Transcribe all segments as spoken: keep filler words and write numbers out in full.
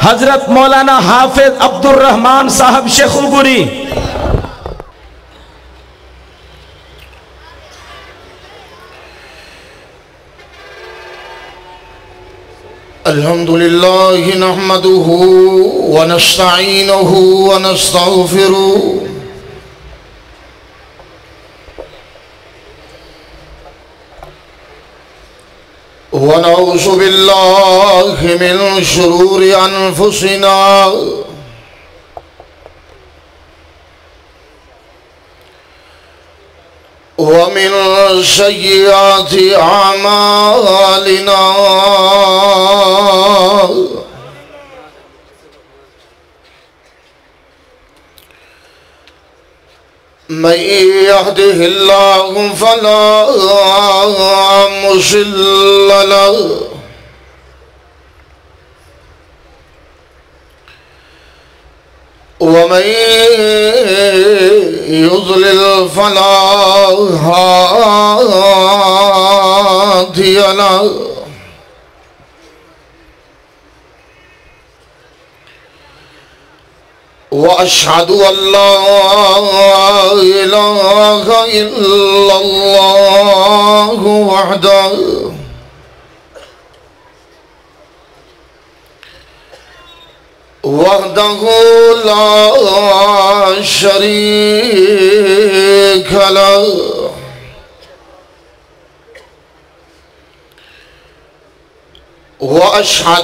حضرت مولانا حافظ عبد الرحمن صاحب شیخوپوری. الحمدللہ نحمده ونستعینه ونستغفره ونعوذ باللہ من شرور انفسنا ومن سیئات اعمالنا من يهده الله فلا مضل له ومن يضلل فلا هادي له وأشهد أن لا إله إلا الله وحده وحده لا شريك له وأشهد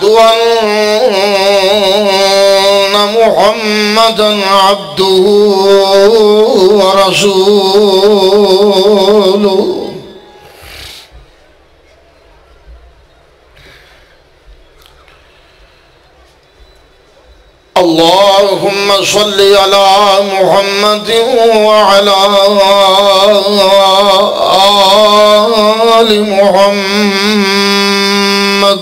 أن محمدًا عبده ورسوله اللهم صل على محمد وعلى آل محمد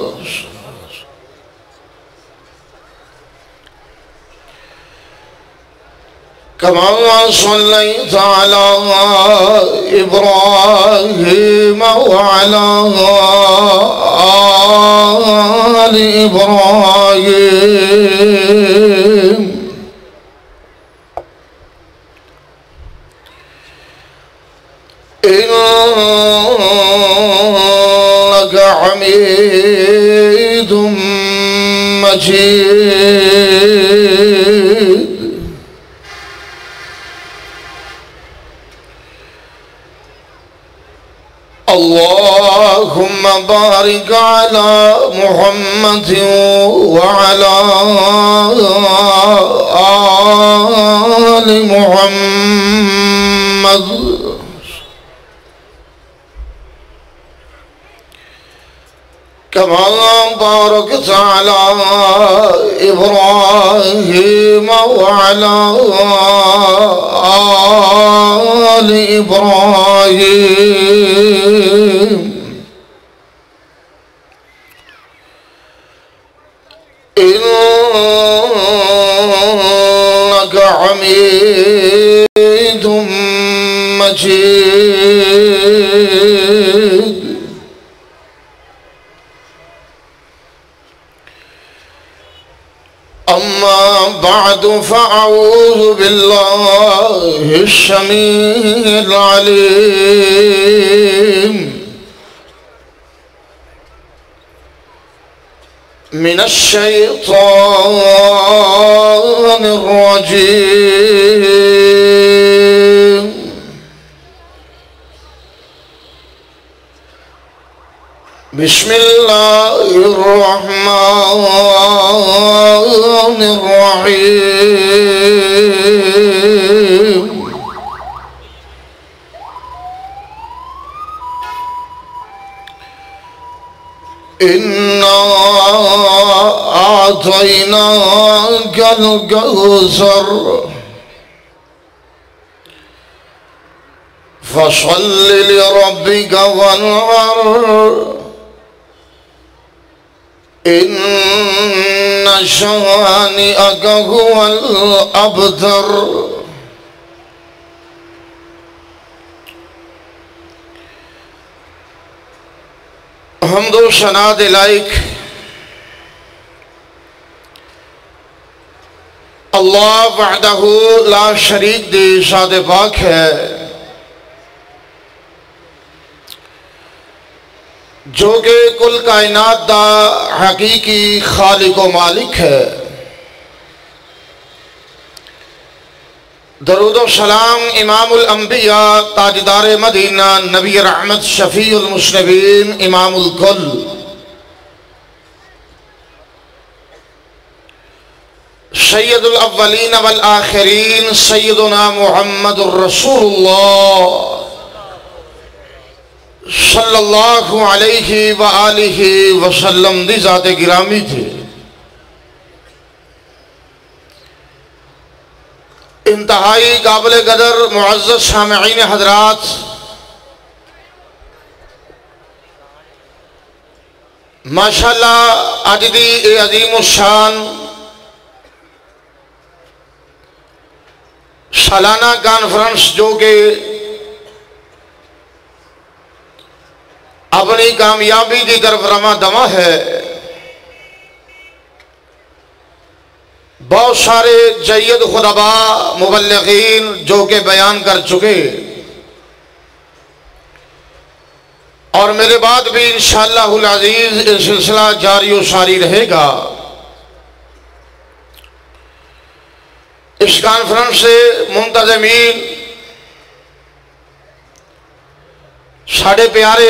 كما صليت على إبراهيم وعلى آل إبراهيم إنك حميد مجيد اللهم بارك على محمد وعلى آل محمد كما باركت على إبراهيم وعلى آل إبراهيم إنك حميد مجيد أما بعد فأعوذ بالله السميع العليم من الشيطان الرجيم بسم الله الرحمن الرحيم إنا أعطيناك الكوثر فصل لربك وانحر إن شانئك هو الأبتر حمد و ثنا دے لائق اللہ وحدہ لا شریک دی ذات پاک ہے جو کہ کل کائنات دا حقیقی خالق و مالک ہے۔ درود و سلام امام الانبیاء تاجدار مدینہ نبی رحمت شفیع المذنبین امام الکل سید الاولین والآخرین سیدنا محمد الرسول اللہ صلی اللہ علیہ وآلہ وسلم دی ذات گرامی تھے۔ انتہائی قابل قدر معزز سامعین حضرات، ماشاءاللہ آج دی اے عظیم الشان سالانہ کانفرنس جو کہ اپنی کامیابی کی طرف رواں دواں ہے، بہت سارے جید خطبا مبلغین جو کہ بیان کر چکے، اور میرے بعد بھی انشاءاللہ العزیز یہ سلسلہ جاری و ساری رہے گا۔ اس کانفرنس سے منتظمین ساڑھے پیارے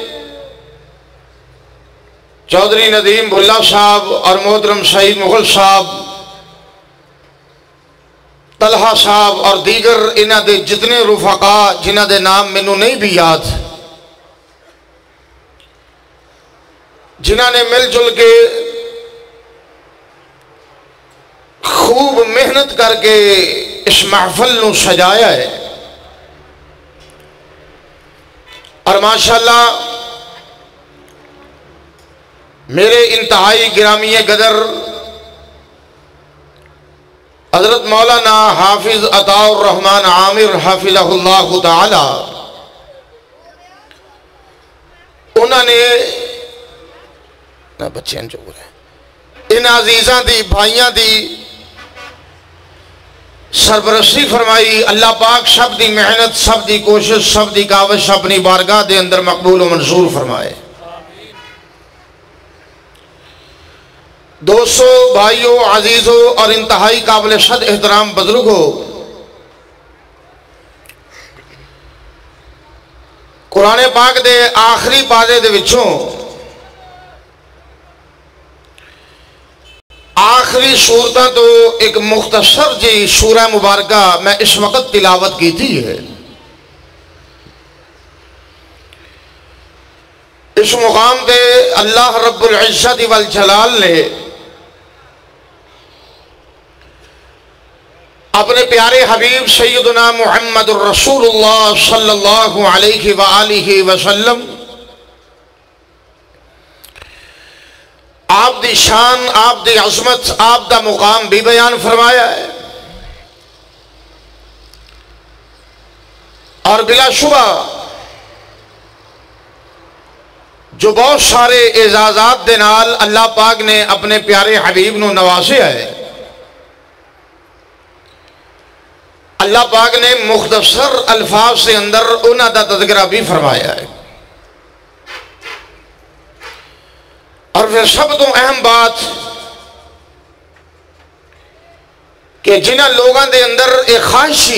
چودھری ندیم بھلا صاحب اور محترم سعید مغل صاحب، طلحہ صاحب اور دیگر انہاں دے جتنے رفقا جنہاں دے نام مینوں نہیں بھی یاد، جنہاں نے مل جل کے خوب محنت کر کے اس محفل نو سجایا ہے، اور ماشاءاللہ میرے انتہائی گرامی قدر حضرت مولانا حافظ عطاء الرحمن عامر حافظہ اللہ تعالی، انہوں نے بچے جو ان عزیزاں دی بھائیاں دی سرپرستی فرمائی۔ اللہ پاک سب دی محنت، سب دی کوشش، سب دی کاوش اپنی بارگاہ دے اندر مقبول و منظور فرمائے۔ دوستو، بھائیو، عزیزو اور انتہائی قابل صد احترام بزرگو، قرآن پاک دے آخری پارے دے وچوں آخری سورتاں تو ایک مختصر جی سورہ مبارکہ میں اس وقت تلاوت کی تھی ہے۔ اس مقام پہ اللہ رب العزت والجلال نے اپنے پیارے حبیب سیدنا محمد الرسول اللہ صلی اللہ علیہ وآلہ وسلم آپ دی شان، آپ دی عظمت، آپ دا مقام بھی بیان فرمایا ہے، اور بلا شبہ جو بہت سارے اعزازات دے نال اللہ پاک نے اپنے پیارے حبیب نو نوازیا ہے، اللہ پاک نے مختصر الفاظ سے اندر انہاں دا تذکرہ بھی فرمایا ہے۔ اور پھر سب تو اہم بات کہ جنہاں لوگاں دے اندر ایک خواہشی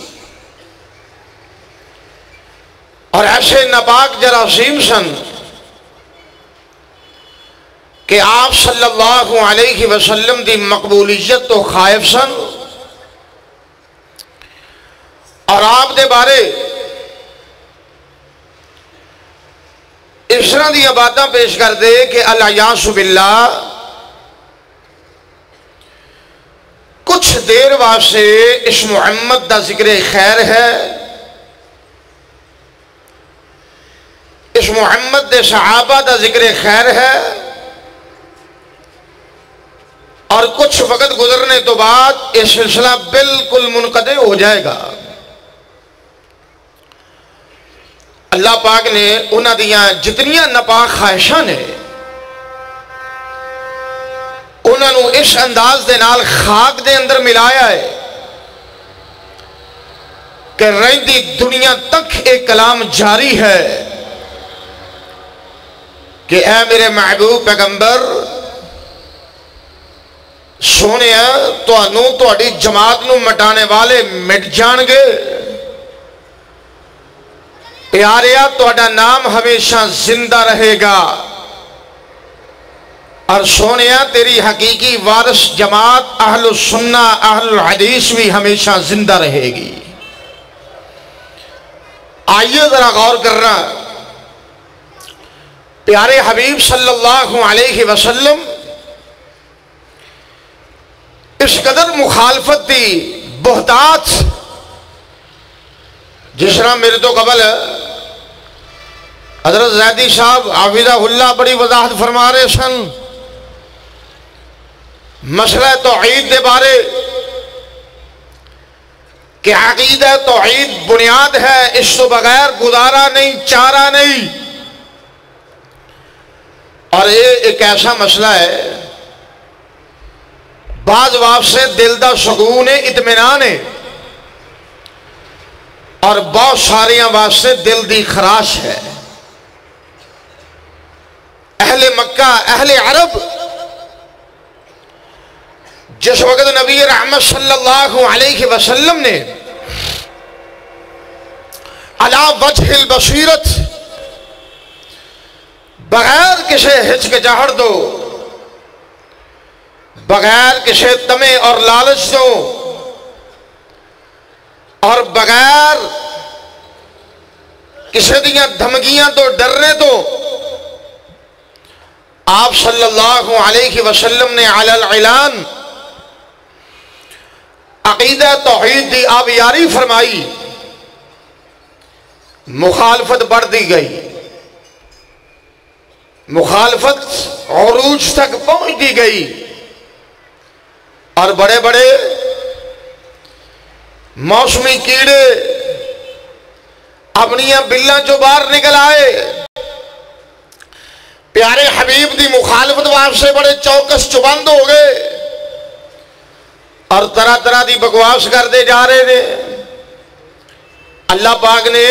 اور ایسے ناپاک جراثیم سن کہ آپ صلی اللہ علیہ وسلم دی مقبولیت تو خائف سن، اور آپ دے بارے اس طرح دی باتاں پیش کر دے کہ الیاذ باللہ کچھ دیر واسطے اس محمد دا ذکر خیر ہے، اس محمد دے صحابہ دا ذکر خیر ہے، اور کچھ وقت گزرنے تو بعد یہ سلسلہ بالکل منقطع ہو جائے گا۔ اللہ پاک نے انہاں دیاں جتنیاں ناپاک خواہشاں نے انہوں نے اس انداز دے نال خاک دے اندر ملایا ہے کہ رہندی دنیا تک ایک کلام جاری ہے کہ اے میرے محبوب پیغمبر سونے تانوں تہاڈی جماعت نو مٹانے والے مٹ جان گے، پیاریا تہاڈا نام ہمیشہ زندہ رہے گا، اور سونیا تیری حقیقی وارث جماعت اہل السنہ اہل الحدیث بھی ہمیشہ زندہ رہے گی۔ آئیے ذرا غور کرنا، پیارے حبیب صلی اللہ علیہ وسلم اس قدر مخالفت دی بہتات، جس طرح میرے تو قبل حضرت زیدی صاحب حافظہ اللہ بڑی وضاحت فرما رہے سن، مسئلہ توحید دے بارے کہ عقیدہ توحید بنیاد ہے، اس تو بغیر گزارا نہیں، چارہ نہیں، اور یہ ایک ایسا مسئلہ ہے بعض واسطے دل دا سکون اطمینان ہے، اور بہت ساریاں واسطے دل دی خراش ہے۔ اہل مکہ اہل عرب جس وقت نبی رحمت صلی اللہ علیہ وسلم نے علی وجہ البصیرت بغیر کسی ہچکچاہٹ دو، بغیر کسی تمے اور لالچ دو، اور بغیر کسی دیاں دھمکیاں تو ڈرنے تو آپ صلی اللہ علیہ وسلم نے علی الاعلان عقیدہ توحید دی آبیاری فرمائی، مخالفت بڑھ دی گئی، مخالفت عروج تک پہنچ دی گئی، اور بڑے بڑے موسمی کیڑے اپنیاں بلاں جو باہر نکل آئے، پیارے حبیب دی مخالفت واسطے بڑے چوکس چبند ہو گئے، اور طرح طرح دی بکواس کرتے جا رہے نے۔ اللہ پاک نے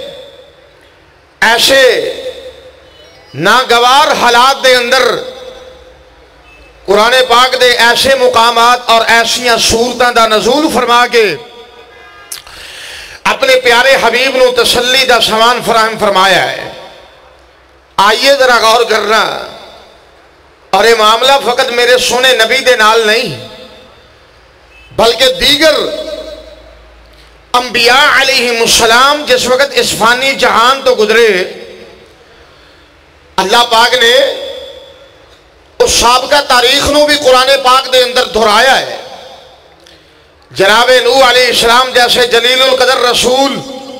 ایسے ناگوار حالات دے اندر قرآن پاک دے ایسے مقامات اور ایسیاں صورتاں دا نزول فرما کے اپنے پیارے حبیب نو تسلی دا سامان فراہم فرمایا ہے۔ آئیے ذرا غور کرنا، اور یہ معاملہ فقط میرے سونے نبی دے نال نہیں بلکہ دیگر انبیاء علیہم السلام جس وقت اس فانی جہان تو گزرے، اللہ پاک نے اس سابقہ تاریخ نو بھی قرآن پاک دے اندر دہرایا ہے۔ جناب نوح علیہ السلام جیسے جلیل القدر رسول،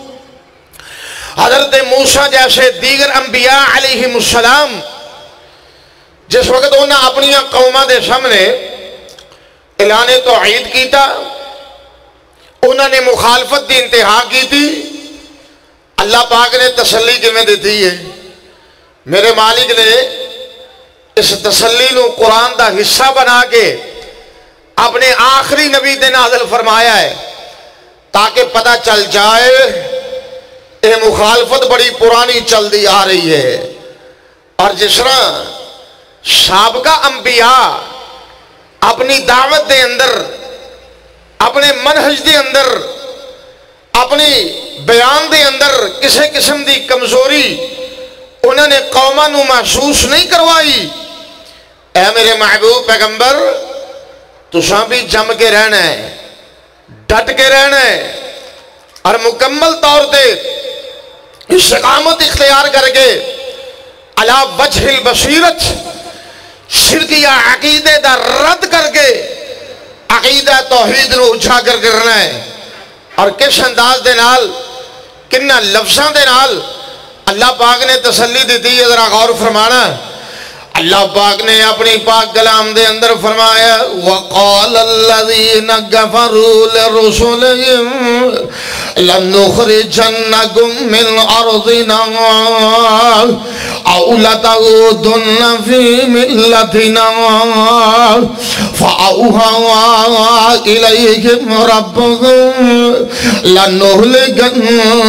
حضرت موسیٰ جیسے دیگر انبیاء علیہم السلام جس وقت انہوں اپنی قوموں دے سامنے اعلان توحید کیتا، انہوں نے مخالفت دی انتہا کی تھی، اللہ پاک نے تسلی کیویں دیتی ہے؟ میرے مالک نے اس تسلی نو قرآن دا حصہ بنا کے اپنے آخری نبی دے نازل فرمایا ہے تاکہ پتہ چل جائے یہ مخالفت بڑی پرانی چل دی آ رہی ہے، اور جس طرح سابقہ انبیاء اپنی دعوت دے اندر، اپنے منہج دے اندر، اپنی بیان دے اندر کسی قسم دی کمزوری انہوں نے قوماں نو محسوس نہیں کروائی، اے میرے محبوب پیغمبر تساں بھی جم کے رہنا ہے، ڈٹ کے رہنا ہے، اور مکمل طور پہ استقامت اختیار کر کے علی وجہ البصیرت شرکیہ عقیدے دا رد کر کے عقیدہ توحید نو اجاگر کرنا ہے۔ اور کس انداز دے نال، کنہ لفظاں دے نال اللہ پاک نے تسلی دیتی ہے، ذرا غور فرمانا۔ اللہ پاک نے اپنی پاک کلام دے اندر فرمایا وَقَالَ الَّذِينَ كَفَرُوا لِرُسُلِهِمْ لَنُخْرِجَنَّكُمْ مِنْ أَرْضِنَا أو لتعودن في ملتنا فأوحى إليهم ربهم لنهلكن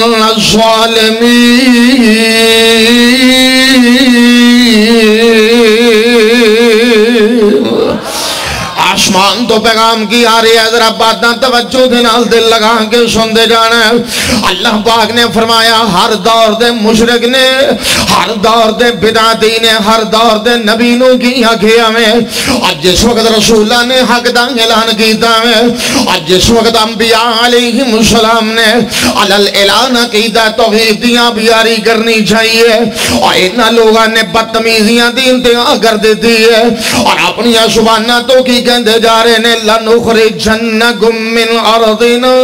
الظالمين. آسمان تو پیغام کی آ رہی ہے، ذرا باتاں توجہ دے نال دل لگا کے سن دے جانا ہے۔ اللہ پاک نے فرمایا ہر دور دے مشرک نے، ہر دور دے بدعتی نے، ہر دور دے نبینوں کی آنکھیں میں، اور جس وقت رسولہ نے حق دا اعلان کیتا ہے، اور جس وقت انبیاء علیہم السلام نے علل اعلان کیتا توحید دیاں بیاری کرنی چاہیے، اور انہاں لوگاں نے بدتمیزیاں دی انتہا کر دیتی ہے، اور اپنی زباناں تو کی کہندے جا رہے نے لَنُخْرِجَنَّكُم مِّنْ أَرْضِنَا،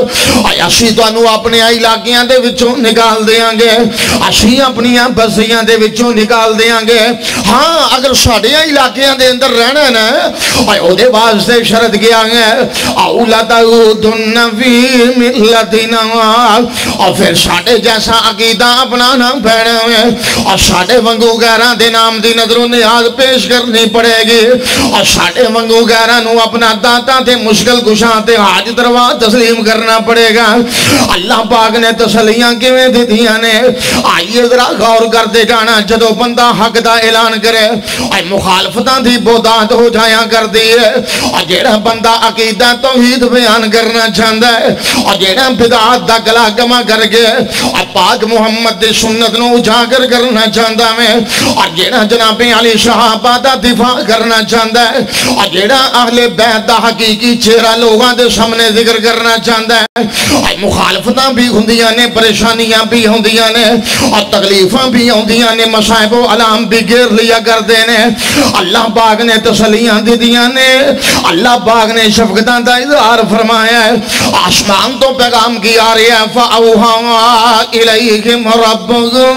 اسی تانوں اپنے علاقیاں دے وچوں نکال دیاں گے، اسی اپنی بسیاں دے وچوں نکال دیاں گے۔ ہاں اگر ساڈے علاقیاں دے اندر رہنا ہے نا، او دے واسطے شرط کیا ہے أَوْ لَتَعُودُنَّ فِي مِلَّتِنَا، اور پھر ساڈے جیسا عقیدہ اپنانا پینا ہے، اور ساڈے وانگو غیراں دے نام دی نظروں نیاز پیش کرنی پڑے گی، اور ساڈے وانگو غیراں نو اپنا داتا تے مشکل کشاں تے حاجت روا تسلیم کرنا پڑے گا۔ اللہ پاک نے تسلیاں کیویں دتیاں نے، آئیے ذرا غور کرتے جانا۔ جدو بندہ حق دا اعلان کرے اور مخالفتاں دی بودات ہو جایا کرتی ہے، اور جیڑا بندہ عقیدہ توحید بیان کرنا چاہتا ہے، اور جیڑا بدعات دا گلا گما کر کے اور پاک محمد دی سنت نو اجاگر کرنا چاہتا ہے، اور جیڑا جناب علی صحابہ دا دفاع کرنا چاہتا ہے، اور جیڑا اہل بیت دا حقیقی چہرہ لوگاں دے سامنے ذکر کرنا چاہتا ہے، اور مخالفتاں بھی ہوندیاں نے، پریشانیاں بھی ہوندیاں نے، اور تکلیفاں بھی ہوندیاں نے، مصائب و علام بھی گھیر لیا کرتے ہیں۔ اللہ پاک نے تسلیاں دی دیاں نے، اللہ پاک نے شفقتاں دا اظہار فرمایا ہے۔ آسمان تو پیغام کی آ رہی ہے فَأَوْحَىٰ إِلَيْهِمْ رَبُّهُمْ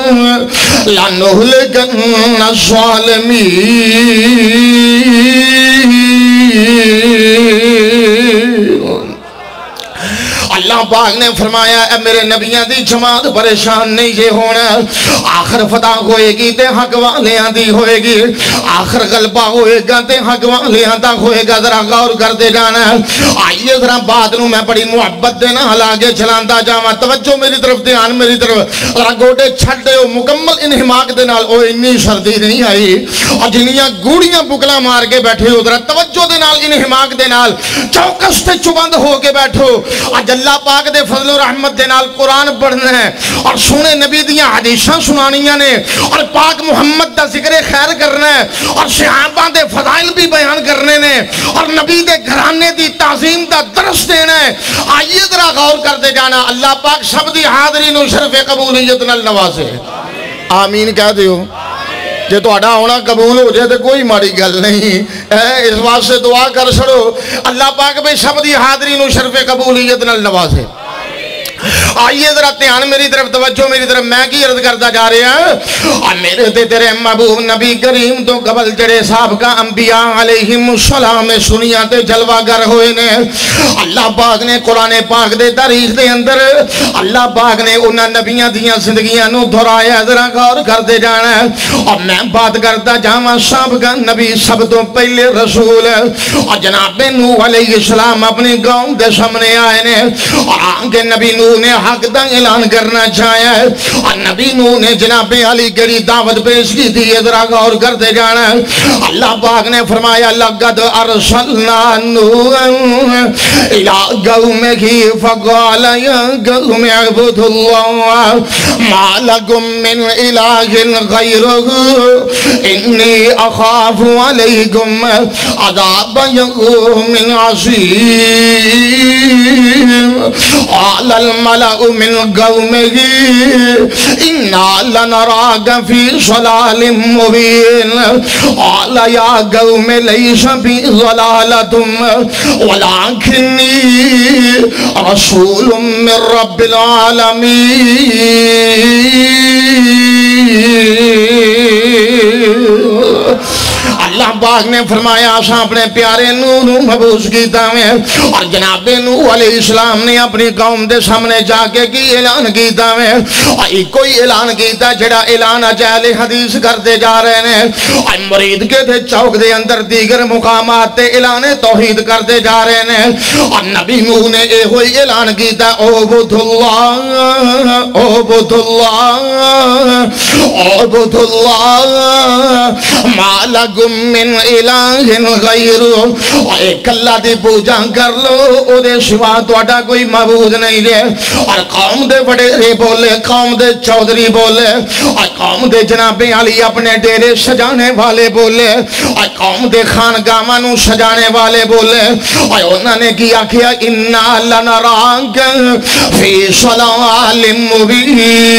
لَنُهْلِكَنَّ الظَّالِمِينَ۔ اللہ پاک نے فرمایا اے میرے نبیان دی جماعت پریشان نہیں یہ ہونا، آخر فتح ہوئے گی تے حق والیاں دی ہوئے گی، آخر غلبہ ہوئے گا تے حق والیاں دا ہوئے گا۔ ذرا غور کر دے جانا، آئیے ذرا بات نو میں بڑی محبت دینا حلاگے چلاندا جاواں، توجہ میری طرف، دھیان میری طرف، ذرا گوڑے چھٹ دے ہو مکمل انہماک دے نال۔ او انی سردی نہیں آئی، اور جنیاں گوڑیاں بکلا مار کے بیٹھے ہو، ذرا توجہ دے نال، انہماک دے نال، چوکس تے چبند ہو کے بیٹھو۔ آج اللہ پاک دے فضل و رحمت دے نال قرآن پڑھنا ہے، اور سونے نبی دیاں حدیثاں سنانیاں نے، اور پاک محمد دا ذکر خیر کرنا ہے، اور صحابہ دے فضائل بھی بیان کرنے نے، اور نبی دے گھرانے دی تعظیم دا درس دینا ہے۔ آئیے ذرا غور کرتے جانا، اللہ پاک سب دی حاضرین و شرف قبولیت نال نوازے۔ آمین کہہ دیو۔ جے تو اڈا ہونا قبول ہو جائے تو کوئی ماری گل نہیں، اس واسطے دعا کر چھڑو اللہ پاک بے سب دی حاضرین و شرف قبولیت نال نوازے۔ آئیے ذرا دھیان میری طرف، توجہ میری طرف، میں کی عرض کرتا جا رہا ہوں، اور میرے تے تیرے محبوب نبی کریم تو قبل جڑے سابقہ انبیاء علیہم السلام سنیا تے جلوہ گر ہوئے نے، اللہ پاک نے قرآن پاک دے تاریخ دے اندر اللہ پاک نے انہاں نبیاں دیاں زندگیاں نو دھرایا۔ ذرا غور کرتے جانا، اور میں بات کرتا جاواں سابقہ نبی سب تو پہلے رسول، اور جناب نوح علیہ السلام اپنی قوم دے سامنے آئے نے، اور آنکہ نبی نوح نے حق دا اعلان کرنا چاہیا ہے، اور نبی نوح نے جناب علی گڑی دعوت پیش کی تھی۔ ذرا غور کرتے جانا، اللہ پاک نے فرمایا لَقَدْ أَرْسَلْنَا نُوحًا إِلَىٰ قَوْمِهِ فَقَالَ يَا قَوْمِ اعْبُدُوا اللَّهَ مَا لَكُم مِّنْ إِلَٰهٍ غَيْرُهُ إِنِّي أَخَافُ عَلَيْكُمْ عَذَابَ يَوْمٍ عَظِيمٍ۔ قَالَ الْمَلَأُ مِنْ قَوْمِهِ إِنَّا لَنَرَاكَ فِي ضَلَالٍ مُّبِينٍ۔ قَالَ يَا قَوْمِ لَيْسَ بِي ضَلَالَةٌ وَلَٰكِنِّي رَسُولٌ مِّن رَّبِّ الْعَالَمِينَ۔ اللہ پاک نے فرمایا اساں اپنے پیارے نوح نو مبعوث کیتا ہے اور جناب نوح علیہ السلام نے اپنی قوم دے سامنے جا کے کی اعلان کیتا ہے اور کوئی اعلان کیتا جڑا اعلان اہل حدیث کرتے جا رہے ہیں اور مرید کے تھے چوک دے اندر دیگر مقامات تے اعلان توحید کرتے جا رہے ہیں اور نبی نوح نے اے ہوئی اعلان کیتا اعبد اللہ اعبد اللہ اعبد اللہ ما لکم من الہ غیر ایک اللہ دی پوجا کر لو او دے سوا تواڈا کوئی معبود نہیں دے اور قوم دے وڈیرے بولے قوم دے چودھری بولے اور قوم دے جناب علی اپنے ڈیرے سجانے والے بولے اور قوم دے خانگاہاں نو سجانے والے بولے اور انہوں نے کیا کیا انا لنراک فی ضلال مبین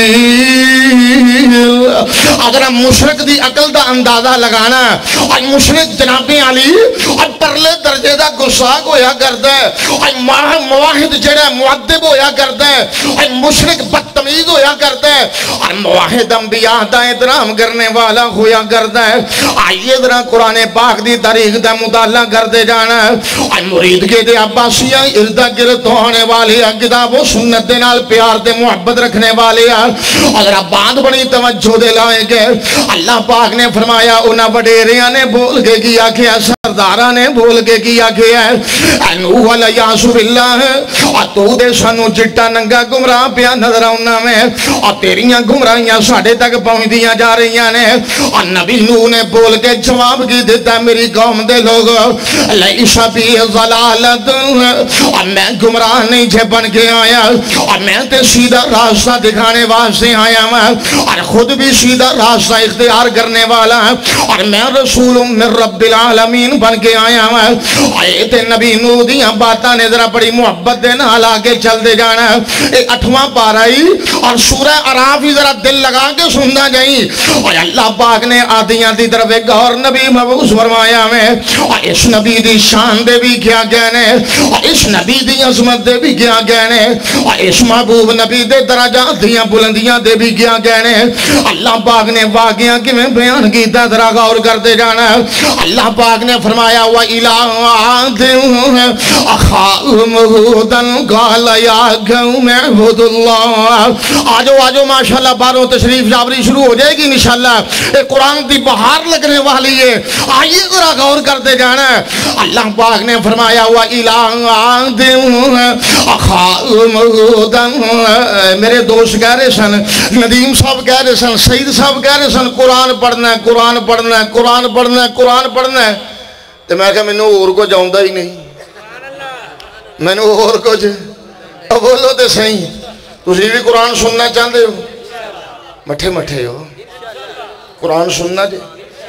اگر ہم مشرک دی عقل دا اندازہ لگانا اور مشرک جناب علی اور پرلے درجے دا گساک ہویا کرتا ہے اور مواحد جڑا معدب ہویا کرتا ہے اور مشرک بدتمیز ہویا کرتا ہے اور مواحد انبیاء دا احترام کرنے والا ہویا کرتا ہے. آئیے ذرا قرآن پاک دی تاریخ دا مطالعہ کرتے جانا ہے اور مرید کے دے عباسیہ ارد گرد ہونے والے کتاب و سنت دے نال پیار دے محبت رکھنے والے اگر آپ بات بڑی توجہ دے لائے گے اللہ پاک نے فرمایا انہاں وڈیریاں نے بول کے کیا کیا سرداراں نے بول کے کیا کیا ہے نوح علیہ باللہ اور تو دے سانو چٹا ننگا گمراہ پیا نظر آنا میں اور تیریاں گمراہیاں ساڑھے تک پہنچ دیا جا رہی ہیں اور نبی نوح نے بول کے جواب کی دیتا میری قوم دے لوگ لیس بی ضلالت اور میں گمراہ نہیں جے بن کے آیا اور میں تے سیدھا راستہ دکھانے واسطے آیا ہوں اور خود بھی سیدھا راستہ اختیار کرنے والا ہے اور میں رسول من رب العالمین بن کے آیا ہوں. آیت نبی نوح دیاں باتاں نے ذرا بڑی محبت دے نال آگے چل دے جانا ایک اٹھواں پارائی اور سورہ اعراف ہی ذرا دل لگا کے سننا جائیں اور اللہ پاک نے آدیاں دی طرف ایک اور نبی مبعوث فرمایا میں اور اس نبی دی شان دے بھی کیا کہنے اور اس نبی دی عظمت دے بھی کیا کہنے اور اس محبوب نبی دے درجات دیاں بلندیاں دے بھی کیا کہنے. اللہ پاک نے واقعہ کی میں بیان کیتا ذرا غور کرتے جانا اللہ پاک نے فرمایا وَإِلَىٰ عَادٍ أَخَاهُمْ هُودًا قَالَ يَا قَوْمِ اعْبُدُوا اللَّهَ. آجو آجو ماشاءاللہ باروں تشریف جاوری شروع ہو جائے گی انشاءاللہ ایک قرآن دی بہار لگنے والی ہے. آئیے ذرا غور کرتے جانا اللہ پاک نے فرمایا وَإِلَىٰ عَادٍ أَخَاهُمْ هُودًا. میرے دوست کہہ رہے سن ندیم صاحب کہہ رہے سن سعید صاحب کہہ رہے سن قرآن پڑھنا ہے قرآن پڑھنا ہے قرآن پڑھنا ہے قرآن پڑھنا ہے تو میں کہا میں نے اور کو جاؤں ہی نہیں میں نے اور کچھ اب بولو تو صحیح تسی بھی قرآن سننا چاہتے ہو مٹھے مٹھے ہو قرآن سننا جے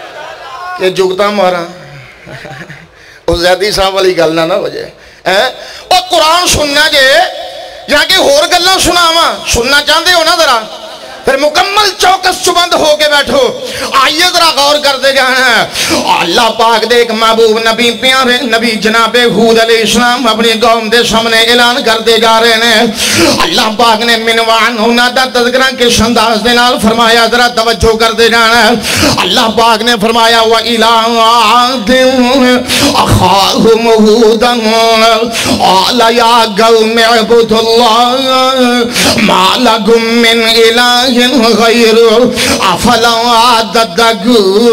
کہ جگتا مارا وہ زیادی صاحب والی گل نہ ہو جائے اور قرآن سننا جے یا کہ اور گلاں سناواں سننا چاہتے ہو نا ذرا پھر مکمل چوکس چبند ہو کے بیٹھو. آئیے ذرا غور کرتے جانا اللہ پاک دے ایک محبوب نبی پیارے نبی جناب ہود علیہ السلام اپنی قوم دے سامنے اعلان کرتے جا رہے ہیں. اللہ پاک نے منوان ہونا دا تذکرہ کس انداز دے نال فرمایا ذرا توجہ کرتے جانا اللہ پاک نے فرمایا وَإِلَىٰ عَادٍ أَخَاهُمْ هُودًا قَالَ يَا قَوْمِ اعْبُدُوا اللَّهَ مَا لَكُم مِّنْ إِلَٰهٍ غير أفلا تتقون.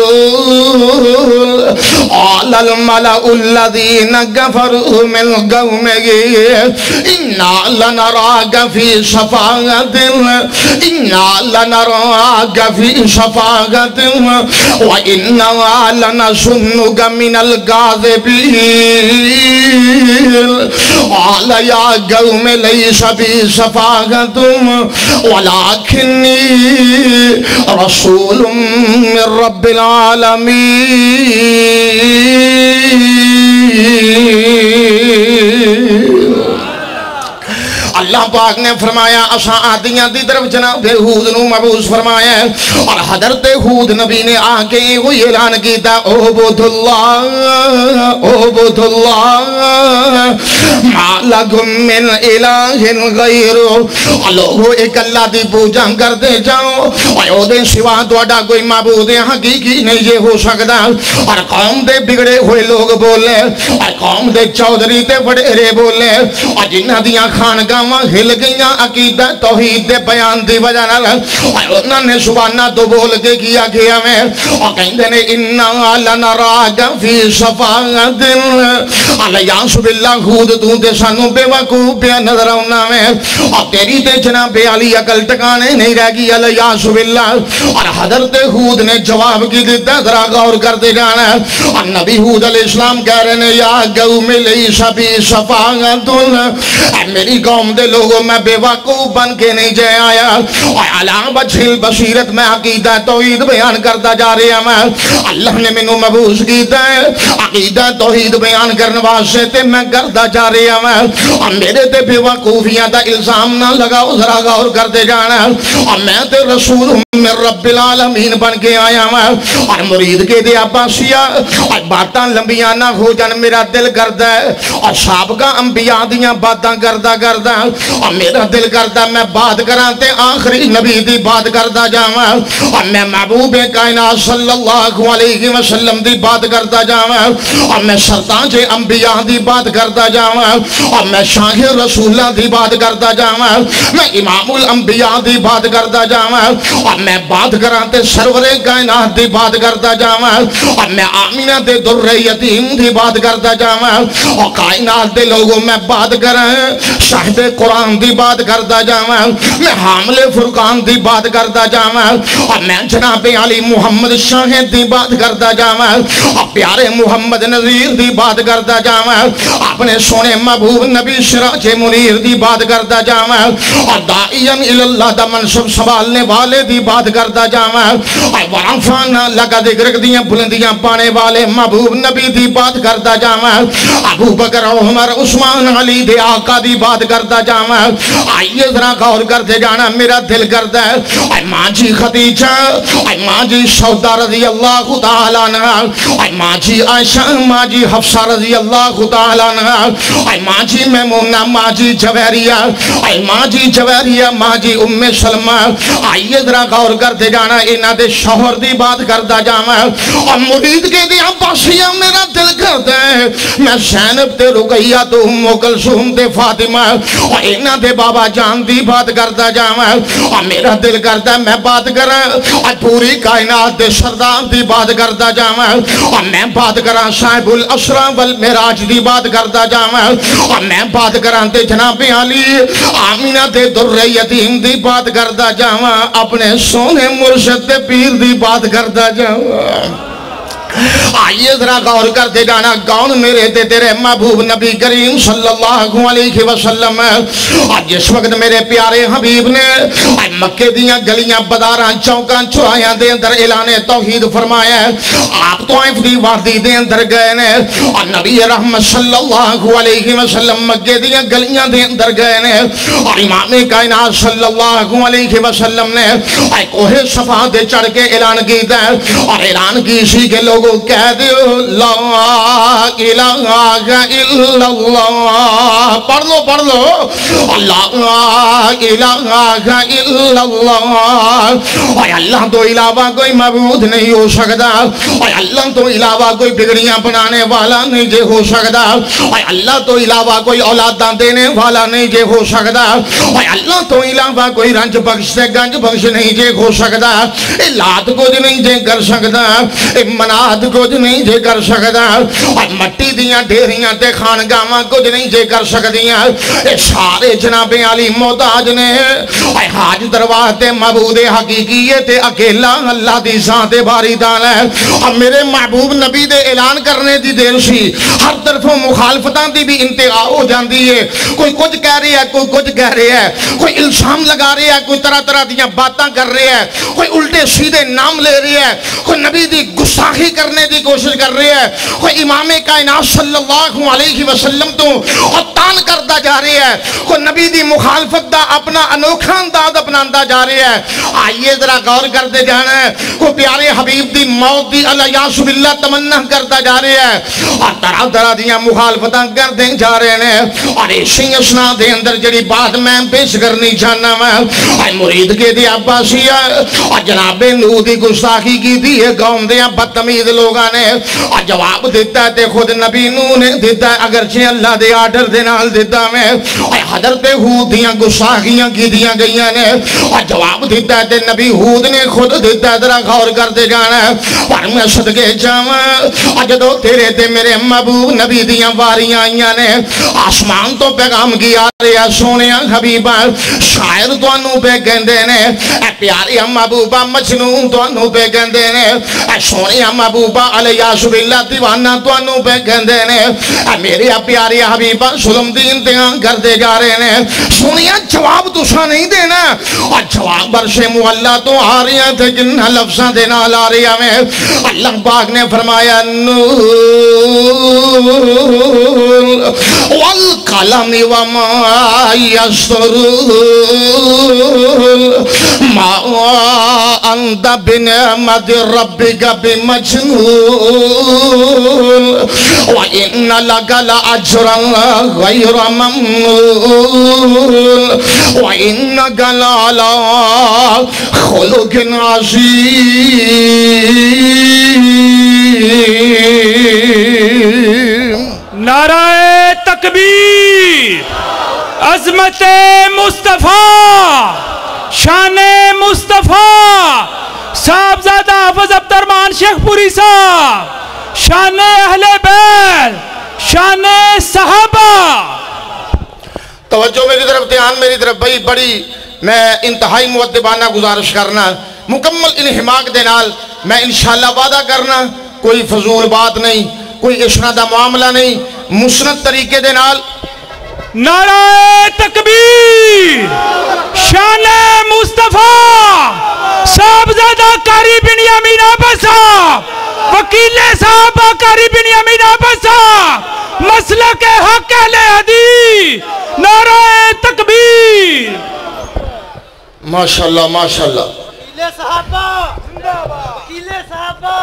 قال الملأ الذين كفروا من قومه إنا لنراك في سفاهة إنا لنراك في سفاهة وإنا لنظنك من الكاذبين. قال يا قوم ليس بي سفاهة ولكني رسول من رب العالمين. اللہ پاک نے فرمایا اساں آدیاں دی طرف جناب ہود نو مبعوث فرمایا اور حضرت ہود نبی نے آ کے وہی اعلان کیتا اعبد اللہ اعبد اللہ ما لکم من الہ غیر لوگو ایک اللہ دی پوجا کرتے جاؤ اور دے سوا تہاڈا کوئی معبود حقیقی نہیں یہ ہو سکتا اور قوم دے بگڑے ہوئے لوگ بولے اور قوم دے چودھری تے وڈیرے بولے اور جنہاں دیاں خانقاہاں ہل گئیاں عقیدہ توحید دے بیان دی وجہ نال اور انہاں نے سبحانہ تو بول کے کیا گیا میں اور کہندے نے انا لنراک فی صفاۃ الیاس باللہ خود تو تے سانو بے وقوف پہ نظر آنا میں اور تیری تے جناب علی عقل ٹکانے نہیں رہ گئی الیاس باللہ اور حضرت ہود نے جواب کی دیتا ذرا غور کرتے جانا اور نبی ہود علیہ السلام کہہ رہے ہیں یا قوم لیس بی صفاۃ اے میری قوم دے لوگوں میں بے وقوف بن کے نہیں جائے آیا اور علی وجہ البصیرت میں عقیدہ توحید بیان کرتا جا رہا میں اللہ نے مینوں مبعوث کیتا ہے عقیدہ توحید بیان کرنے واسطے تے میں کرتا جا رہا میں اور میرے تے بے وقوفیاں دا الزام نہ لگاؤ ذرا غور کرتے جانا اور میں تے رسول میں رب العالمین بن کے آیا میں اور مرید کے دیا پاسیا اور باتاں لمبیاں نہ ہو جان میرا دل کرتا ہے اور سابقہ انبیاء دیاں باتاں کرتا کرتا اور میرا دل کرتا میں بات کراتے آخری نبی دی بات کرتا جاواں اور میں محبوب کائنات صلی اللہ علیہ وسلم دی بات کرتا جاواں اور میں سرتاج انبیاء دی بات کرتا جاواں اور میں شاہ رسول دی بات کرتا جاواں میں امام الانبیاء دی بات کرتا جاواں اور میں بات کراتے سرور کائنات دی بات کرتا جاواں اور میں آمینہ دے در یتیم دی بات کرتا جاواں اور کائنات دے لوگوں میں بات کریں شاہد قرآن دی بات کرتا جاواں میں حامل فرقان دی بات کرتا جاواں اور میں جناب علی محمد شاہد دی بات کرتا جاواں اور پیارے محمد نذیر دی بات کرتا جاواں اپنے سونے محبوب نبی سراج منیر دی بات کرتا جاواں اور داعین اللہ دا منصب سنبھالنے والے دی بات کرتا جاواں اور ورفعنا لک ذکرک دیاں بلندیاں پانے والے محبوب نبی دی بات کرتا جاواں ابو بکر عمر عثمان علی دے آقا دی بات کرتا جاواں آئیے ذرا غور کرتے جانا میرا دل کرتا ہے اے ماں جی خدیجہ اے ماں جی سودا رضی اللہ تعالیٰ عنہ اے ماں جی عائشہ ماں جی حفصہ رضی اللہ تعالیٰ عنہ اے ماں جی میمونہ ماں جی جویریہ اے ماں جی جویریہ ماں جی ام سلمہ آئیے ذرا غور کرتے جانا انہاں دے شوہر دی بات کرتا جاواں اور مرید کے دیا پاسیاں میرا دل کرتا ہے میں زینب تے رقیہ تو ام کلثوم تے فاطمہ اور انہاں دے بابا جان دی بات کرتا جاواں اور میرا دل کرتا ہے میں بات کراں اور پوری کائنات دے سردار دی بات کرتا جاواں اور میں بات کراں صاحب الاسرا والمعراج دی بات کرتا جاواں اور میں بات کراں تے جناب علی آمینہ دے در یتیم دی بات کرتا جاواں اپنے سونے مرشد تے پیر دی بات کرتا جاواں آئیے ذرا غور کرتے جانا کون میرے تے تیرے محبوب نبی کریم صلی اللہ علیہ وسلم آج جس وقت میرے پیارے حبیب نے مکے دیاں گلیاں بداراں چوکاں چوائیاں دے اندر اعلان توحید فرمایا آپ طائف دی وادی دے اندر گئے نے اور نبی رحمت صلی اللہ علیہ وسلم مکے دیاں گلیاں دے اندر گئے نے اور امام کائنات صلی اللہ علیہ وسلم نے کوہ صفا دے چڑھ کے اعلان کیتا ہے اور اعلان کی اسی کے لوگ کہہ دیو لا الہ الا اللہ پڑھ لو پڑھ لو لا الہ الا اللہ اور اللہ تو علاوہ کوئی معبود نہیں ہو سکتا اور اللہ تو علاوہ کوئی بگڑیاں بنانے والا نہیں جے ہو سکتا اور اللہ تو علاوہ کوئی اولاداں دینے والا نہیں جے ہو سکتا اور اللہ تو علاوہ کوئی رنج بخش سے گنج بخش نہیں جے ہو سکتا اے لات کچھ نہیں جے کر سکتا اے منات کچھ نہیں جے کر سکتا اور مٹی دیاں ڈھیریاں تے خانگاہاں کچھ نہیں جے کر سکتیاں اے سارے جناب علی محتاج نے اے حاج درواہ تے معبود حقیقی تے اکیلا اللہ دی ذات باری تعالی ہے اور میرے محبوب نبی دے اعلان کرنے دی دیر سی ہر طرفوں مخالفتاں دی بھی انتہا ہو جاندی ہے کوئی کچھ کہہ رہی ہے کوئی کچھ کہہ رہی ہے کوئی الزام لگا رہی ہے کوئی طرح طرح دیاں باتاں کر رہی ہے کوئی الٹے سیدھے نام لے رہی ہے کوئی نبی دی گستاخی کر کرنے دی کوشش کر رہے ہیں وہ امام کائنات صلی اللہ علیہ وسلم تو اور تان کرتا جا رہے ہیں وہ نبی دی مخالفت دا اپنا انوکھا انداز اپناندہ جا رہے ہیں آئیے ذرا غور کرتے جانا ہے وہ پیارے حبیب دی موت دی اللہ باللہ تمنا کرتا جا رہے ہیں اور طرح طرح دیا مخالفتاں کر دیں جا رہے ہیں اور اسی اسنا دے اندر جڑی بات میں پیش کرنی چاہنا میں اور مرید کے دی عباسیہ اور جناب نو دی گستاخی کی دی قوم دیا بدتمیز لوگاں نے اور جواب دیتا ہے تے خود نبی نو نے دیتا ہے اگرچہ اللہ دے آرڈر دے نال دیتا میں اور حضرت ہود دیا گستاخیاں کی دیا گئیاں نے اور جواب دیتا ہے تے نبی ہود نے خود دیتا ہے ذرا غور کرتے جانا ہے اور میں صدقے جاواں اور جدو تیرے تے میرے محبوب نبی دیاں واریاں آئیاں نے آسمان تو پیغام کیا رہا سونیاں حبیبہ شاعر تو انہوں پہ گندے نے اے پیاری محبوبہ مجنون تو انہوں پہ گندے نے اے سونیاں محبوبہ علیہ باللہ دیوانہ تو انہوں پہ گندے نے اے میری پیاری حبیبہ ظلم دی انتہاں کر دے جا رہے ہیں سونیاں جواب تو سا نہیں دینا اور جواب برش معلہ تو آ رہی ہیں تھے جنہ لفظاں دینا لا رہی ہیں اللہ پاک نے فرمایا نور والقلم وما يسطرون ما أنت بنعمة ربك بمجنون وإن لك لأجرا غير ممنون وإنك لعلى خلق عظيم نعرہ تکبیر عظمت مصطفیٰ شان مصطفیٰ صاحبزادہ حافظ عبدالرحمن شیخ پوری صاحب شان اہل بیت شان صحابہ توجہ میری طرف دھیان میری طرف بھائی بڑی میں انتہائی مؤدبانہ گزارش کرنا مکمل انہماک دے نال میں انشاءاللہ وعدہ کرنا کوئی فضول بات نہیں کوئی اشنادہ معاملہ نہیں مسند طریقے دے نال نعرہ تکبیر شان مصطفیٰ صاحبزادہ قاری بنیامین عباس صاحب وکیل صاحب قاری بنیامین عباس صاحب مسلک حق اہل حدیث نعرہ تکبیر ماشاءاللہ ماشاءاللہ وکیل صحابہ وکیل صحابہ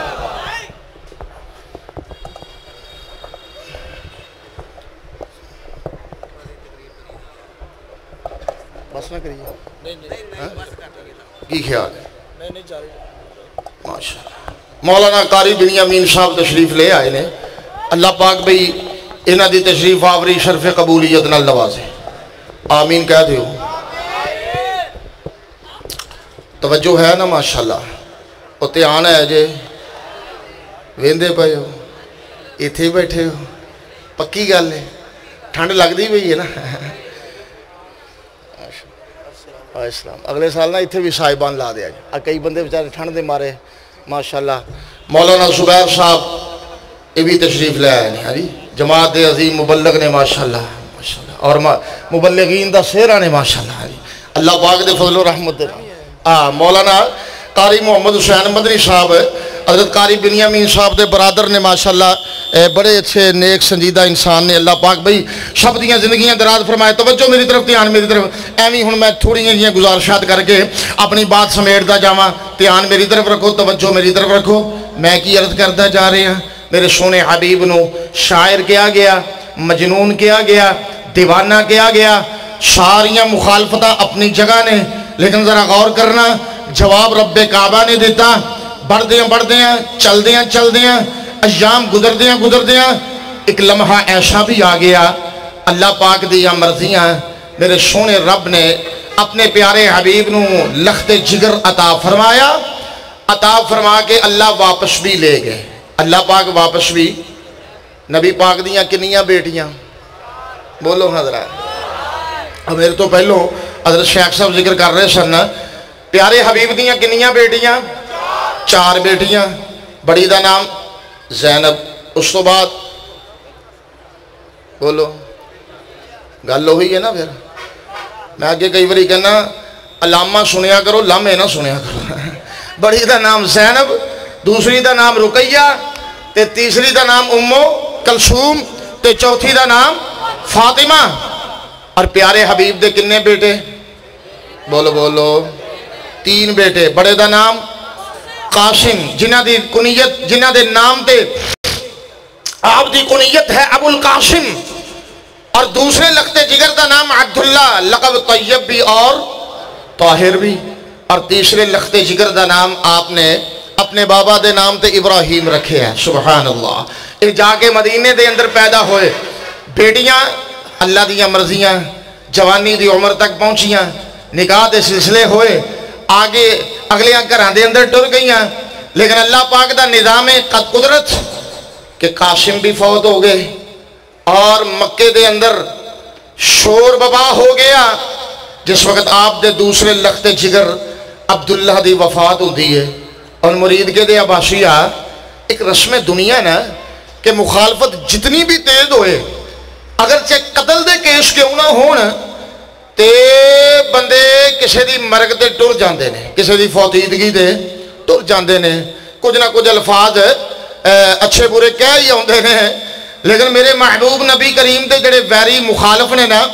بس نہ کریے کی خیال ہے ماشاءاللہ مولانا قاری بنیامین صاحب تشریف لے آئے نے اللہ پاک بھئی انہاں دی تشریف آوری شرف قبولیت نال نوازے آمین کہہ دیو توجہ ہے نا ماشاءاللہ اتے آنا ہے جے ویندے پے ہو ایتھے بیٹھے ہو پکی گل ہے ٹھنڈ لگ دی پئی ہے نا اسلام اگلے سال نا اتھے بھی صاحبان لا دیا جائے کئی بندے بچارے ٹھنڈ دے مارے ماشاءاللہ مولانا زبیر صاحب یہ بھی تشریف لے آئے ہیں جماعت عظیم مبلغ نے ماشاءاللہ ماشاءاللہ اور مبلغین دا سیرہ نے ماشاءاللہ اللہ پاک دے فضل و رحمت دے مولانا قاری محمد حسین مدنی صاحب حضرت قاری بنیامین صاحب دے برادر نے ماشاءاللہ بڑے اچھے نیک سنجیدہ انسان نے اللہ پاک بھئی سب دیاں زندگیاں دراز فرمائے توجہ میری طرف دھیان میری طرف ایویں ہن میں تھوڑی جیاں گزارشات کر کے اپنی بات سمیٹدا جاواں دھیان میری طرف رکھو توجہ میری طرف رکھو میں کی عرض کردا جا رہے ہیں میرے سونے حبیب نو شاعر کیا گیا مجنون کیا گیا دیوانہ کیا گیا ساریاں مخالفتاں اپنی جگہ نے لیکن ذرا غور کرنا جواب رب کعبہ نے دیتا بڑھ دیاں بڑھ دیاں چل دیاں چل دیاں ایام گزر دیاں گزر دیاں ایک لمحہ ایسا بھی آ گیا اللہ پاک دیاں مرضیاں میرے سونے رب نے اپنے پیارے حبیب نو لخت جگر عطا فرمایا عطا فرما کے اللہ واپس بھی لے گئے اللہ پاک واپس بھی نبی پاک دیاں کنیاں بیٹیاں بولو حضرات میرے تو پہلو حضرت شیخ صاحب ذکر کر رہے سن پیارے حبیب دیاں کنیاں بیٹیاں چار بیٹیاں بڑی دا نام زینب اس تو بعد بولو گل ہوئی ہے نا پھر میں آگے کئی باری کہنا علامہ سنیا کرو لامے نہ سنیا کرو بڑی دا نام زینب دوسری دا نام رقیہ تے تیسری دا نام امو کلثوم تے چوتھی دا نام فاطمہ۔ اور پیارے حبیب دے کنے بیٹے؟ بولو بولو تین بیٹے۔ بڑے دا نام قاسم جنہ دی کنیت جنہ دے نام تے آپ دی کنیت ہے ابو القاسم، اور دوسرے لخت جگر دا نام عبداللہ، لقب طیب بھی اور طاہر بھی، اور تیسرے لخت جگر دا نام آپ نے اپنے بابا دے نام تے ابراہیم رکھے ہیں۔ سبحان اللہ۔ یہ جا کے مدینے دے اندر پیدا ہوئے بیٹیاں اللہ دیاں مرضیاں جوانی دی عمر تک پہنچیاں، نکاح دے سلسلے ہوئے، آگے اگلیاں گھراں دے اندر ٹر گئیاں، لیکن اللہ پاک دا نظام قدرت کہ قاسم بھی فوت ہو گئے اور مکے دے اندر شور ببا ہو گیا جس وقت آپ دے دوسرے لخت جگر عبداللہ دی وفات ہوتی ہے۔ اور مرید کے دے عباسیہ ایک رسم دنیا نا کہ مخالفت جتنی بھی تیز ہوئے اگرچہ قتل دے کیس کیوں نہ ہون تے بندے کسی دی مرگ تے ٹر جاندے نے، کسی دی فوتیدگی دے ٹر جاندے نے، کچھ نہ کچھ الفاظ اچھے برے کہہ ہی ہوندے نے، لیکن میرے محبوب نبی کریم دے جڑے ویری مخالف نے نا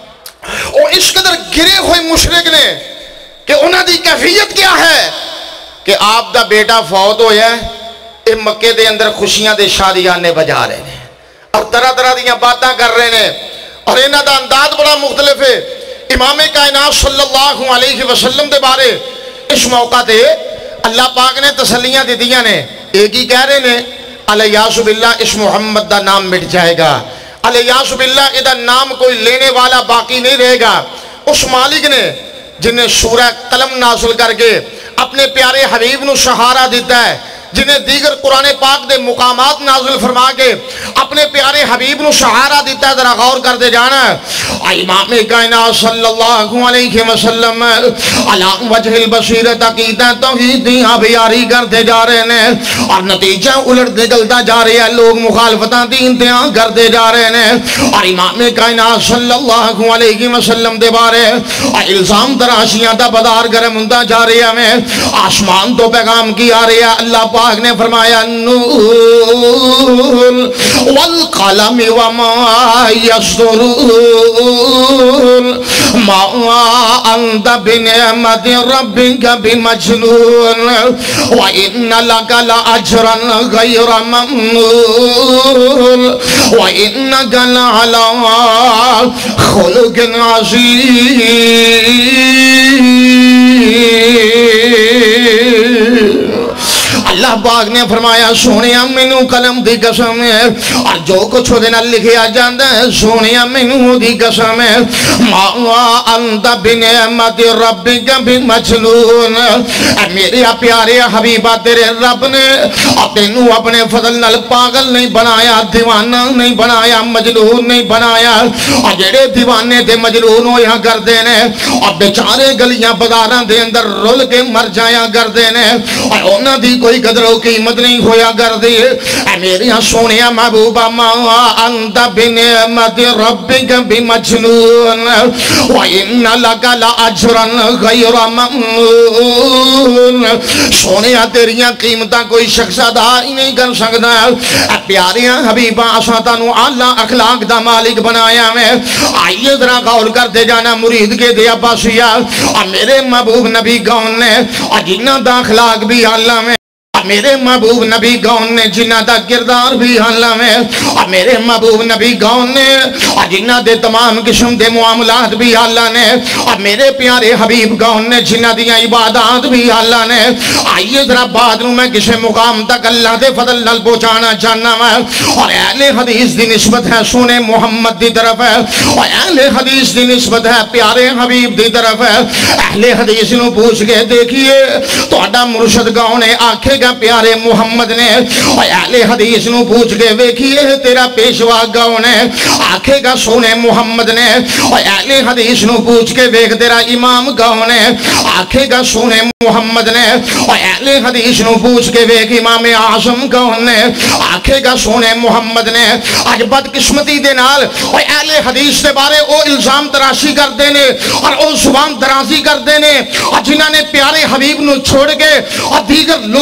وہ اس قدر گرے ہوئے مشرک نے کہ انہاں دی کیفیت کیا ہے کہ آپ دا بیٹا فوت ہویا ہے، اے مکے دے اندر خوشیاں دے شادیانے بجا رہے ہیں اور طرح طرح دیاں باتاں کر رہے ہیں، اور انہاں دا انداز بڑا مختلف ہے۔ امام کائنات صلی اللہ علیہ وسلم دے بارے اس موقع تے اللہ پاک نے تسلیاں دی دیاں نے، ایک ہی کہہ رہے ہیں علیہ باللہ اس محمد دا نام مٹ جائے گا، علیہ باللہ ادھا نام کوئی لینے والا باقی نہیں رہے گا۔ اس مالک نے جنہیں سورہ قلم نازل کر کے اپنے پیارے حبیب نو سہارا دیتا ہے، جنہیں دیگر قرآن پاک دے مقامات نازل فرما کے اپنے پیارے حبیب نو سہارا دیتا ہے، ذرا غور کر دے جانا ہے۔ امام کائنات صلی اللہ علیہ وسلم علی وجہ البصیرت عقیدہ توحیدیاں بیاری کرتے جا رہے ہیں اور نتیجہ الٹ نکلتا جا رہے ہیں، لوگ مخالفتاں دی انتہا کرتے جا رہے ہیں، اور امام کائنات صلی اللہ علیہ وسلم دے بارے الزام تراشیاں دا بدار گرم ہوتا جا رہے ہیں۔ آسمان تو پیغام کی آ رہے ہیں، اللہ پاک نے فرمایا نون والقلم وما يسطرون ما انت بنعمت ربك بمجنون وان لك لاجرا غير ممنون وانك لعلى خلق عظيم۔ اللہ پاک نے فرمایا سونیا مینوں قلم دی قسم ہے اور جو کچھ دے نال لکھیا جاندا ہے سونیا مینوں دی قسم ہے ما انت بنعمت ربک بمجنون، اے میرے پیارے حبیبا تیرے رب نے تینوں اپنے فضل نال پاگل نہیں بنایا، دیوانہ نہیں بنایا، مجنون نہیں بنایا، اور جڑے دیوانے تے مجنون ہویا کردے نے اور بیچارے گلیاں بازاراں دے اندر رول کے مر جایا کردے نے اور انہاں دی کوئی قدر و قیمت نہیں ہویا کردی، اے میری سونیا محبوبہ ما انت بنعمت ربک بمجنون وَإِنَّ لَكَ لَأَجْرًا غَيْرَ مَمْنُونَ، سونیا تیریاں قیمتاں کوئی شخص ادا ہی نہیں کر سکتا۔ اے پیاریاں حبیبہ اساں تانوں اعلیٰ اخلاق دا مالک بنایا میں، آئیے ذرا غور کرتے جانا مرید کے دیا پاسیا اور میرے محبوب نبی کون نے اور جنہ دا اخلاق بھی اعلیٰ میں، میرے محبوب نبی گون نے جنہ دا کردار بھی حالہ میں، اور میرے محبوب نبی گون نے اور جنہ دے تمام قسم دے معاملات بھی حالہ نے، اور میرے پیارے حبیب گون نے جنہ دیا عبادات بھی حالہ نے۔ آئیے ذرا بعد نو میں کسی مقام تک اللہ دے فضل نال پہنچانا چاہنا میں، اور اہل حدیث دی نسبت ہے سونے محمد دی طرف ہے، اور اہل حدیث دی نسبت ہے پیارے حبیب دی طرف ہے۔ اہل حدیث نو پوچھ کے دیکھئے تو اڈا مرشد گون نے آکھے گا پیارے محمد نے، اور اہل حدیث نو پوچھ کے ویکھیے تیرا پیشوا کون ہے، آکھے گا سونے محمد نے، اور اہل حدیث نو پوچھ کے ویکھ تیرا امام کون ہے، آکھے گا سونے محمد نے، اور اہل حدیث نو پوچھ کے ویکھ امام اعظم کون ہے، آکھے گا سونے محمد نے۔ اج بدقسمتی دے نال اور اہل حدیث دے بارے او الزام تراشی کردے نے اور او زبان درازی کردے نے، اور جنہاں نے پیارے حبیب نو چھوڑ کے اور دیگر لوگاں نو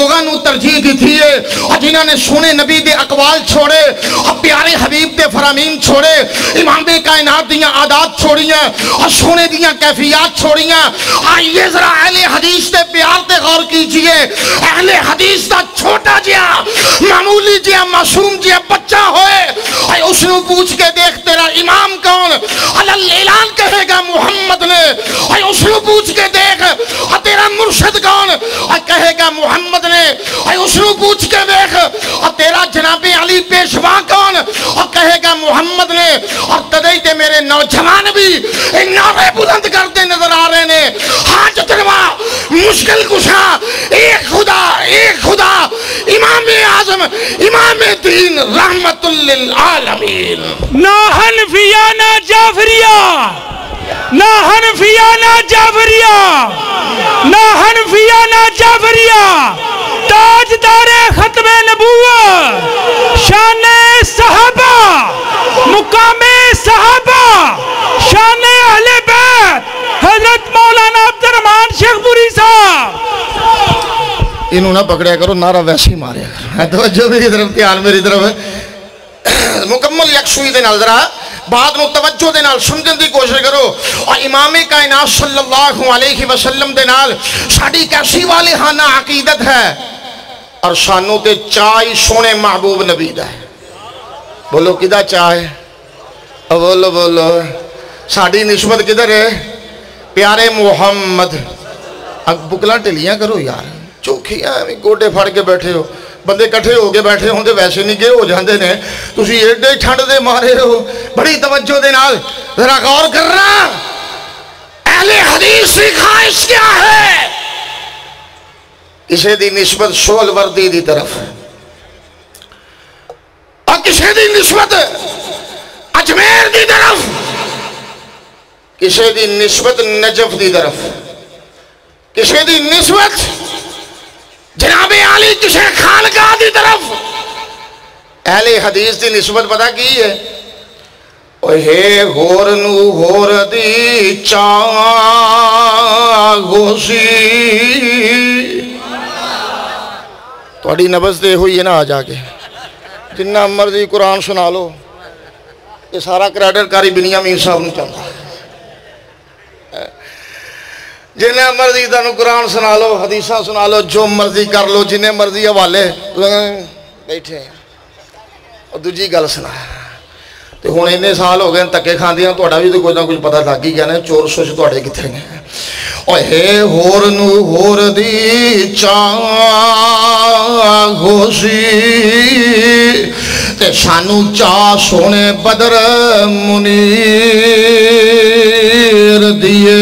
ترجیح دی تھی ہے اور جنہاں نے سونے نبی دے اقوال چھوڑے اور پیارے حبیب دے فرامین چھوڑے امام کائنات دیاں عادات چھوڑیاں اور سونے دیاں کیفیات چھوڑیاں آئیے ذرا اہل حدیث دے پیار تے غور کیجئے اہل حدیث دا چھوٹا جیا معمولی جیا معصوم جیا بچہ ہوئے اور اس نے پوچھ کے دیکھ تیرا امام کون علل اعلان کہے گا محمد نے اور اس نے پوچھ کے دیکھ اور تیرا مرشد کون اور کہے گا محمد نے اور اس نے پوچھ کے دیکھ اور تیرا جناب علی پیشوا کون اور کہے گا محمد نے اور تدیتے میرے نوجوان بھی نعرے بلند کرتے نظر آ رہے نے حاجت روا مشکل کشا ایک خدا ایک خدا امام اعظم امام دین رحمت للعالمین نہ حنفیہ نہ جعفریہ نہ حنفیہ نہ جعفریہ نہ حنفیہ نہ جعفریہ تاجدار ختم نبوت شان صحابہ مقام صحابہ شان اہل بیت حضرت مولانا عبد الرحمن شیخ پوری صاحب انہوں نہ پکڑیا کرو نعرہ ویسے ہی ماریا کرو توجہ میری طرف دھیان میری طرف ہے مکمل یکسوئی دے نال ذرا بعد میں توجہ دے نال سمجھن دی کوشش کرو اور امام کائنات صلی اللہ علیہ وسلم دے نال ساڑی کیسی والے ہانا عقیدت ہے اور شانوں تے چاہی سونے محبوب نبی دا ہے بولو کدھا چاہے بولو بولو ساڑی نسبت کدھر ہے پیارے محمد اب بکلا ٹلیاں کرو یار چوکھیاں گوٹے پھاڑ کے بیٹھے ہو بندے کٹھے ہو کے بیٹھے ہوں دے ویسے نہیں گئے ہو جاندے نے تُسی ایڈے ٹھنڈ دے مارے ہو بڑی توجہ دے نال ذرا غور کرنا اہل حدیث کی خواہش کیا ہے کسے دی نسبت شول وردی دی طرف اور کسے دی نسبت اجمیر دی طرف کسے دی نسبت نجف دی طرف کسے دی نسبت جناب علی کسے خانقاہ دی طرف اہل حدیث دی نسبت پتہ کی ہے اوہ ہے غور نو غور دی چاہ گوشی توڑی نبض دے ہوئی ہے نا آ جا کے جنہ مرضی قرآن سنا لو یہ سارا کریڈٹ کاری بنیامین صاحب نے چلتا جنہیں مرضی تانو قرآن سنا لو حدیثہ سنا لو جو مرضی کر لو جنہیں مرضی حوالے بیٹھے ہیں اور دوجی گل سنا تو ہون انہیں سال ہو گئے تکے کھان دیاں توڑا بھی تو کوئی نہ کچھ پتہ لگ ہی گیا نا چور سوچ توڑے کتھے گئے اوہ ہے ہور نو ہور دی چاہ گوشی تے شانو چاہ سونے بدر منیر دیئے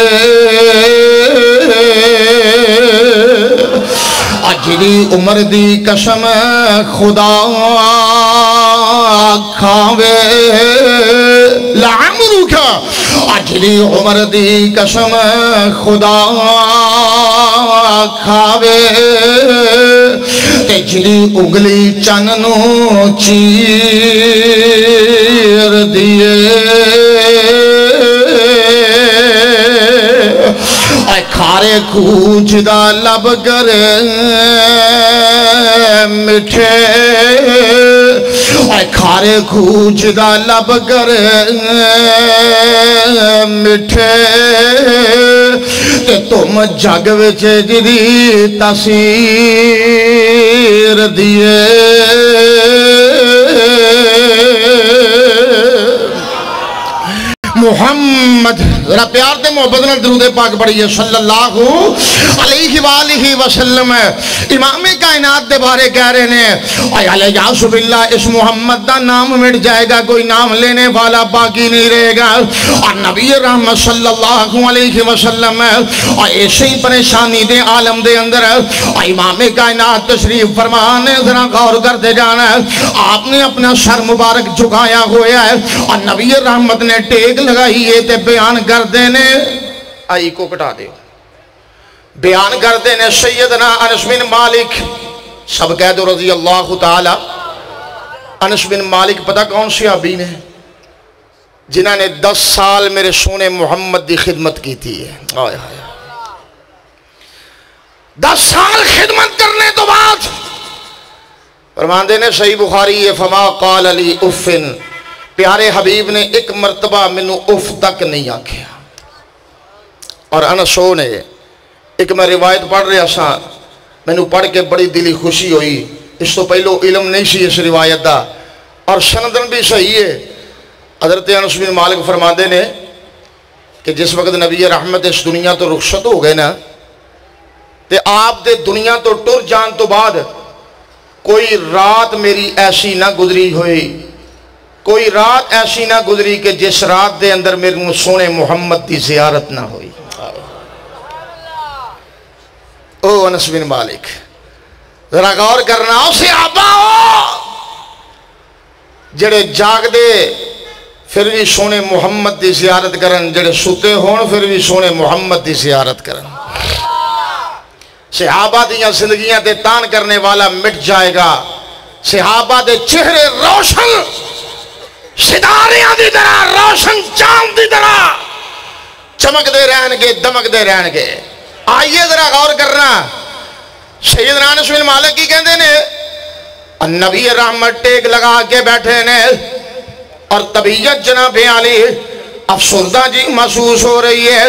اجلی عمر دی قسم خدا کھاوے لعمرو کا اجلی عمر دی قسم خدا کھاوے تجلی اگلی چننو چیر دیئے اے کھارے کوچ دا لب کرے مٹھے اے کھارے کوچ دا لب کرے مٹھے تے تم جگ وچ جدی تاثیر دیئے محمد ذرا پیار دے محبت نے درود پاک پڑھئیے صلی اللہ علیہ وآلہ وسلم امام کائنات دے بارے کہہ رہے ہیں اے علیہ باللہ اس محمد دا نام مٹ جائے گا کوئی نام لینے والا باقی نہیں رہے گا اور نبی رحمت صلی اللہ علیہ وسلم اور ایسے ہی پریشانی دے عالم دے اندر امام کائنات تشریف فرمانے ذرا غور کرتے جانا آپ نے اپنا سر مبارک جھکایا ہویا ہے اور نبی رحمت نے ٹیک لگائیے تے بیان کر دینے آئی کو کٹا دیو بیان کر دینے سیدنا انس بن مالک سب کہہ دو رضی اللہ تعالی انس بن مالک پتہ کون سی صحابی نے جنہاں نے دس سال میرے سونے محمد دی خدمت کی تھی آئے آئے دس سال خدمت کرنے تو بعد فرماندے نے صحیح بخاری ہے فما قال علی افن پیارے حبیب نے ایک مرتبہ منو اف تک نہیں آکھیا. اور انسو نے ایک میں روایت پڑھ رہا سا مینو پڑھ کے بڑی دلی خوشی ہوئی. اس تو پہلو علم نہیں سی اس روایت دا اور سندن بھی صحیح ہے. حضرت انس بن مالک فرماندے نے کہ جس وقت نبی رحمت اس دنیا تو رخصت ہو گئے نا تے آپ دے دنیا تو ٹر جان تو بعد کوئی رات میری ایسی نہ گزری ہوئی کوئی رات ایسی نہ گزری کہ جس رات دے اندر میرے سونے محمد دی زیارت نہ ہوئی. او انس بن مالک ذرا غور کرنا اسے آبا ہو جڑے جاگ دے پھر بھی سونے محمد دی زیارت کرن جڑے سوتے ہون پھر بھی سونے محمد دی زیارت کرن. صحابہ دیاں زندگیاں دے تان کرنے والا مٹ جائے گا. صحابہ دے چہرے روشن ستاریاں دی طرح روشن چاند دی طرح چمک دے رہن گے دمک دے رہن گے. آئیے ذرا غور کرنا سیدنا انس بن مالک کی کہندے نے نبی رحمت ٹیک لگا کے بیٹھے نے اور طبیعت جناب علی افسردہ جی محسوس ہو رہی ہے.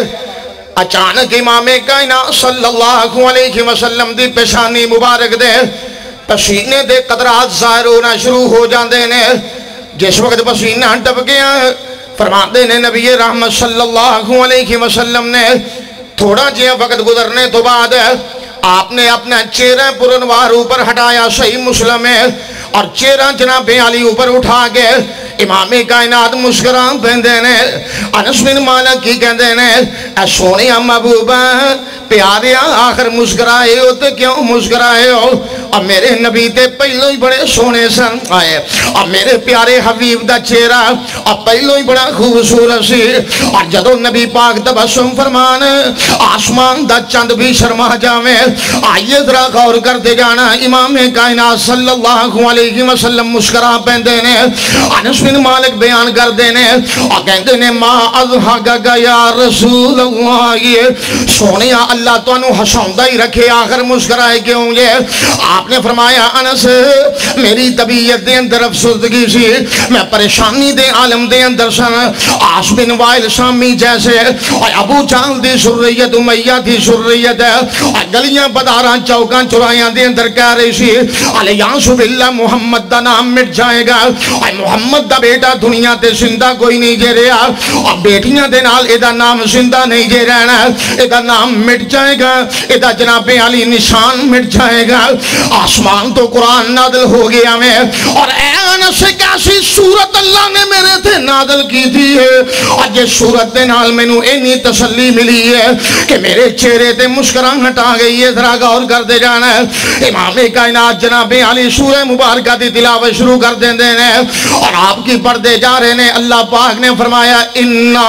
اچانک امام کائنات صلی اللہ علیہ وسلم دی پیشانی مبارک دے پسینے دے قطرات ظاہر ہونا شروع ہو جاندے نے. جس وقت پسینہ ٹپ گیا فرماتے نے نبی رحمت صلی اللہ علیہ وسلم نے تھوڑا جہاں وقت گزرنے تو بعد آپ نے اپنا چہرہ پرنوار اوپر ہٹایا. صحیح مسلم ہے. اور چہرہ جناب علی اوپر اٹھا کے امام کائنات مسکران پہندے نے. انس بن مالک کی کہندے نے اے سونیا محبوبہ پیاریا آخر مسکرائے ہو تو کیوں مسکرائے ہو؟ اور میرے نبی تے پہلو ہی بڑے سونے سن آئے اور میرے پیارے حبیب دا چہرہ اور پہلو ہی بڑا خوبصورت سی. اور جدو نبی پاک تبسم فرمان آسمان دا چند بھی شرما جاویں. آئیے ذرا غور کرتے جانا امام کائنات صلی اللہ علیہ وسلم مسکرا پہندے نے. انس بن مالک بیان کر دینے اور کہندے نے ما اضحکا یا رسول اللہ سونیا اللہ تو انہوں ہساؤندہ ہی رکھے آخر مسکرائے کیوں یہ؟ آپ نے فرمایا انس میری طبیعت دے اندر افسردگی سی میں پریشانی دے عالم دے اندر سن. آس بن وائل شامی جیسے اور ابو چال دی سریت امیہ دی سریت اور گلیاں بداراں چوکاں چرائیاں دے اندر کہہ رہی سی علیہ باللہ محمد دا نام مٹ جائے گا اور محمد دا بیٹا دنیا تے زندہ کوئی نہیں جے رہا اور بیٹیاں دے نال اے دا نام زندہ نہیں جے رہنا اے دا نام مٹ جائے گا اے دا جناب علی نشان مٹ جائے گا. آسمان تو قرآن نازل ہو گیا میں اور اے انس سے کیسی صورت اللہ نے میرے تھے نازل کی تھی ہے اور یہ صورت دے نال میں نو اینی تسلی ملی ہے کہ میرے چہرے تے مسکراہٹ آ گئی ہے. ذرا غور کر دے جانا ہے امام کائنات جناب علی سورہ مبارکہ دی تلاوت شروع کر دیں دینے اور آپ کی پردے جا رہے نے. اللہ پاک نے فرمایا اِنَّا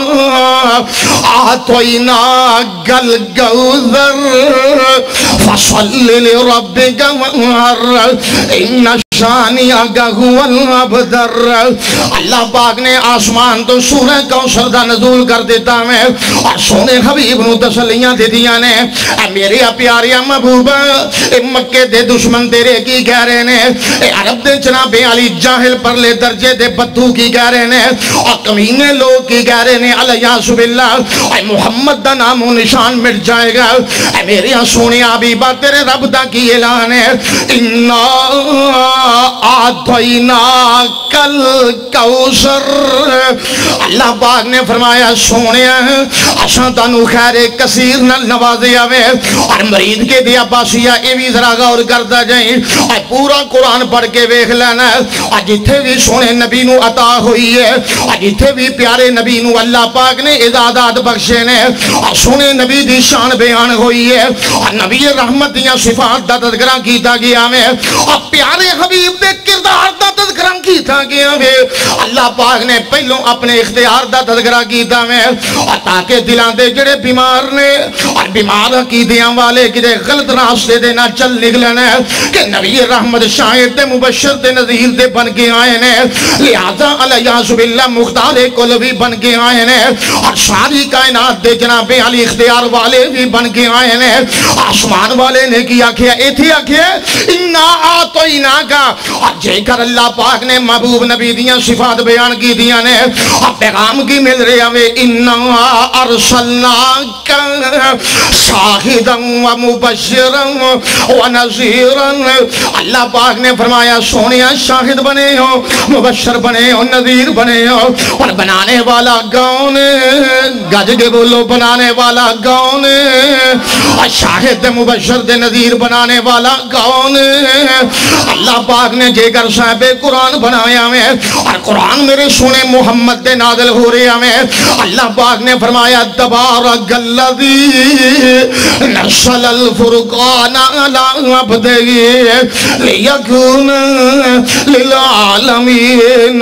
آتَوْنَاكَ الْكَوْثَرَ فَصَلِّ لِرَبِّكَ وَانْحَرْ إِنَّ شَانِئَكَ هُوَ الْأَبْتَرُ. اللہ پاک نے آسمان تو سورہ کوثر دا نزول کر دیتا میں اور سونے حبیب نو تسلیاں دے دیا نے. اے میرے پیاریا محبوبہ اے مکے دے دشمن تیرے کی کہہ رہے نے اے عرب دے جناب علی جاہل پرلے درجے دے بدو کی کہہ رہے نے اور کمینے لوگ کی کہہ رہے نے علیہ باللہ اے محمد دا نام و نشان مٹ جائے گا. اے میرے سونے حبیبہ تیرے رب دا کی اعلان ہے اِنَّا آتَوْنَاكَ الْكَوْثَرَ. اللہ پاک نے فرمایا سونے اساں تانوں خیر کثیر نال نوازے آوے اور مرید کے دیا باسیا اے بھی ذرا غور کرتا جائیں اور پورا قرآن پڑھ کے ویکھ لینا اور جتھے بھی سونے نبی نو عطا ہوئی ہے اور جتھے بھی پیارے نبی نو اللہ پاک نے اجازت بخشے نے اور سونے نبی دی شان بیان ہوئی ہے اور نبی رحمت دیاں صفات دا تذکرہ کیتا گیا میں اور پیارے حبیب دے کردار دا تذکرہ کیتا گیا وے اللہ پاک نے پہلوں اپنے اختیار دا تذکرہ کیتا میں اور تاکہ دلان دے جڑے بیمار نے اور بیمار عقیدیاں والے کدے غلط راستے دے نہ چل نکلنے کہ نبی رحمت شاہد دے مبشر دے نذیر دے بن کے آئے نے لہذا علیہ باللہ مختار قلبی بن کے آئے نے اور ساری کائنات دے جناب علی اختیار والے بھی بن کے آئے نے آسمان والے نے کیا کیا ایتھی آکھیا انا آتوینا کا اور جے کر اللہ پاک نے محبوب نبی دیاں صفات بیان کی دیاں نے اور پیغام کی مل رہے ہمیں انا ارسلناکا شاہدا و مبشرا و نذیرا اللہ پاک نے فرمایا سونیا شاہد بنے ہو مبشر بنے ہو نذیر بنے ہو اور بنانے والا کون گج کے بولو بنانے والا کون اور شاہد مبشر دے نذیر بنانے والا کون اللہ پاک نے جے کر صاحب قرآن بنایا میں اور قرآن میرے سونے محمد دے نازل ہو رہے ہمیں اللہ پاک نے فرمایا تبارک الذی نزل الفرقان علی عبدہ لیکون للعالمین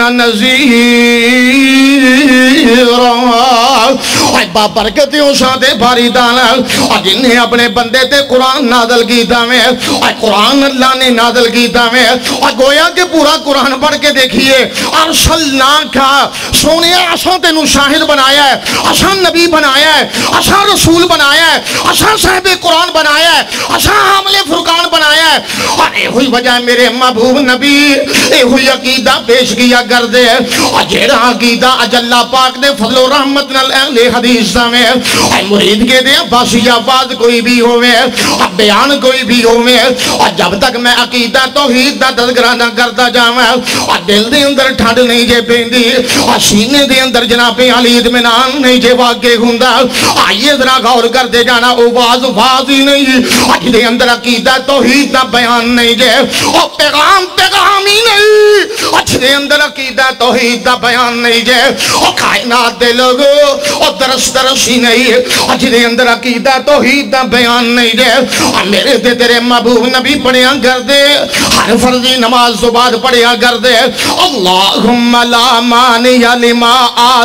نذیرا اے بابرکتیوں شادے بھاری دانا اور جنہیں اپنے بندے تے قرآن نازل کیتا میں اور قرآن اللہ نے نازل کیتا میں اور گویا کہ پورا قرآن پڑھ کے دیکھئے ارسلناکا سونے اساں تینوں شاہد بنایا ہے اساں نبی بنایا ہے اساں رسول بنایا ہے اساں صاحب قرآن بنایا ہے اساں حامل فرقان بنایا ہے اور اے ہوئی وجہ میرے محبوب نبی اے ہوئی عقیدہ پیش کیا کر دے اور جیڑا عقیدہ اج اللہ پاک نے فضل و رحمت نال اہل حدیث میں اے مرید کے دے باسی آواز کوئی بھی ہوئے اور بیان کوئی بھی ہوئے اور جب تک میں عقیدہ توحید دا تذکرہ نہ کرتا جاواں اور دل دے اندر ٹھنڈ نہیں جے پیندی اور سینے دے اندر جناب علی اطمینان نہیں جے واقع ہوندا آئیے ذرا غور کر دے جانا آواز آواز ہی نہیں اج دے اندر عقیدہ توحید دا بیان نہیں جے اور پیغام پیغام ہی نہیں اج دے اندر عقیدہ توحید دا بیان نہیں جے اور کائنات دے لوگو اور درس درس ہی نہیں اج دے اندر عقیدہ توحید دا بیان نہیں جے اور میرے دے تیرے محبوب نبی پڑھیا کر دے ہر فرضی نماز تو بعد پڑھیا کر دے اللہم لا مانی لما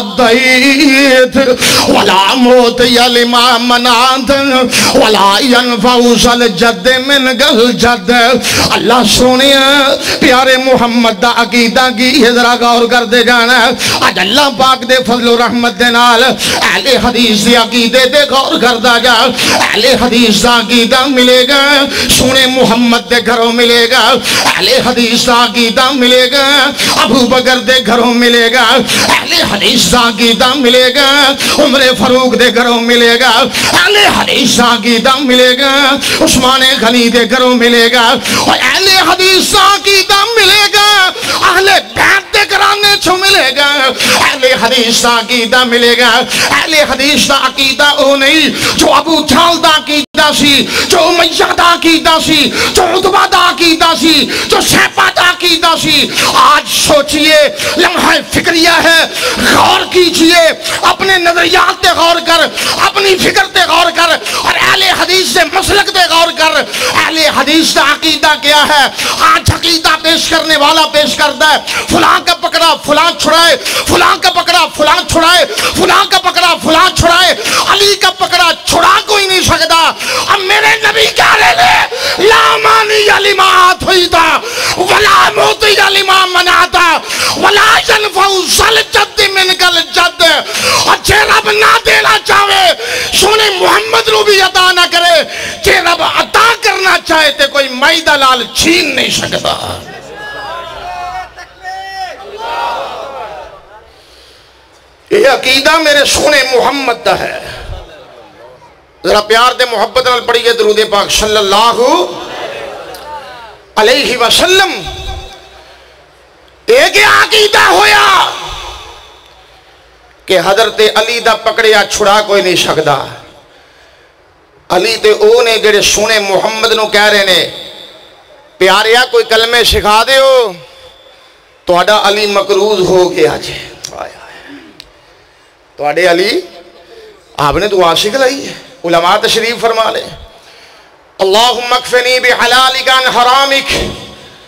آدیت ولا موت لما منات ولا ینفع ذل جد من گل جد اللہ سونے پیارے محمد دا عقیدہ کی ذرا غور کر دے جانا آج اللہ پاک دے فضل و رحمت دے نال اہل حدیث دے عقیدے دے غور کر دا جا اہل حدیث دا عقیدہ ملے گا سونے محمد دے گھروں ملے گا اہل حدیث دا عقیدہ ملے گا ابو بکر دے گھروں ملے گا اہل حدیث دا عقیدہ ملے گا عمر فاروق دے گھروں ملے گا اہل حدیث دا عقیدہ ملے گا عثمان غنی دے گھروں ملے گا اور اہل حدیث دا عقیدہ ملے گا اہل بیت دے گھرانے چھو ملے گا اہل حدیث دا عقیدہ ملے گا اہل حدیث دا عقیدہ او نہیں جو ابو جہل دا عقیدہ سی جو امیہ دا عقیدہ سی جو عتبہ دا عقیدہ سی جو شیبہ دا عقیدہ سی آج سوچئے لمحہ فکریہ ہے غور کیجئے اپنے نظریات تے غور کر اپنی فکر تے غور کر اور اہل حدیث سے مسلک تے غور کر اہل حدیث دا عقیدہ کیا ہے آج عقیدہ پیش کرنے والا پیش کرتا ہے فلاں کا پکڑا فلاں چھڑائے فلاں کا پکڑا فلاں چھڑائے فلاں کا پکڑا فلاں چھڑائے علی کا پکڑا چھڑا کوئی نہیں سکتا اب میرے نبی کیا لے لے لا مانی علی مات ہوئی تھا ولا موتی علی ما مناتا ولا ینفع ذل جد من گل جد اور چھے رب نہ دینا چاہے سونے محمد رو بھی عطا نہ کرے چھے رب عطا کرنا چاہے تے کوئی مائدہ لال چھین نہیں سکتا یہ عقیدہ میرے سونے محمد دا ہے ذرا پیار دے محبت نال پڑھیے درود پاک صلی اللہ علیہ وسلم ایک عقیدہ ہویا کہ حضرت علی دا پکڑیا چھڑا کوئی نہیں سکدا علی تے او نے جڑے سونے محمد نو کہہ رہے نے پیاریا کوئی کلمے سکھا دے ہو تو اڈا علی مقروض ہو گیا جے تو اڈے علی آپ نے دعا سکھلائی ہے علماء تشریف فرما لے اللہم اکفنی بحلالک عن حرامک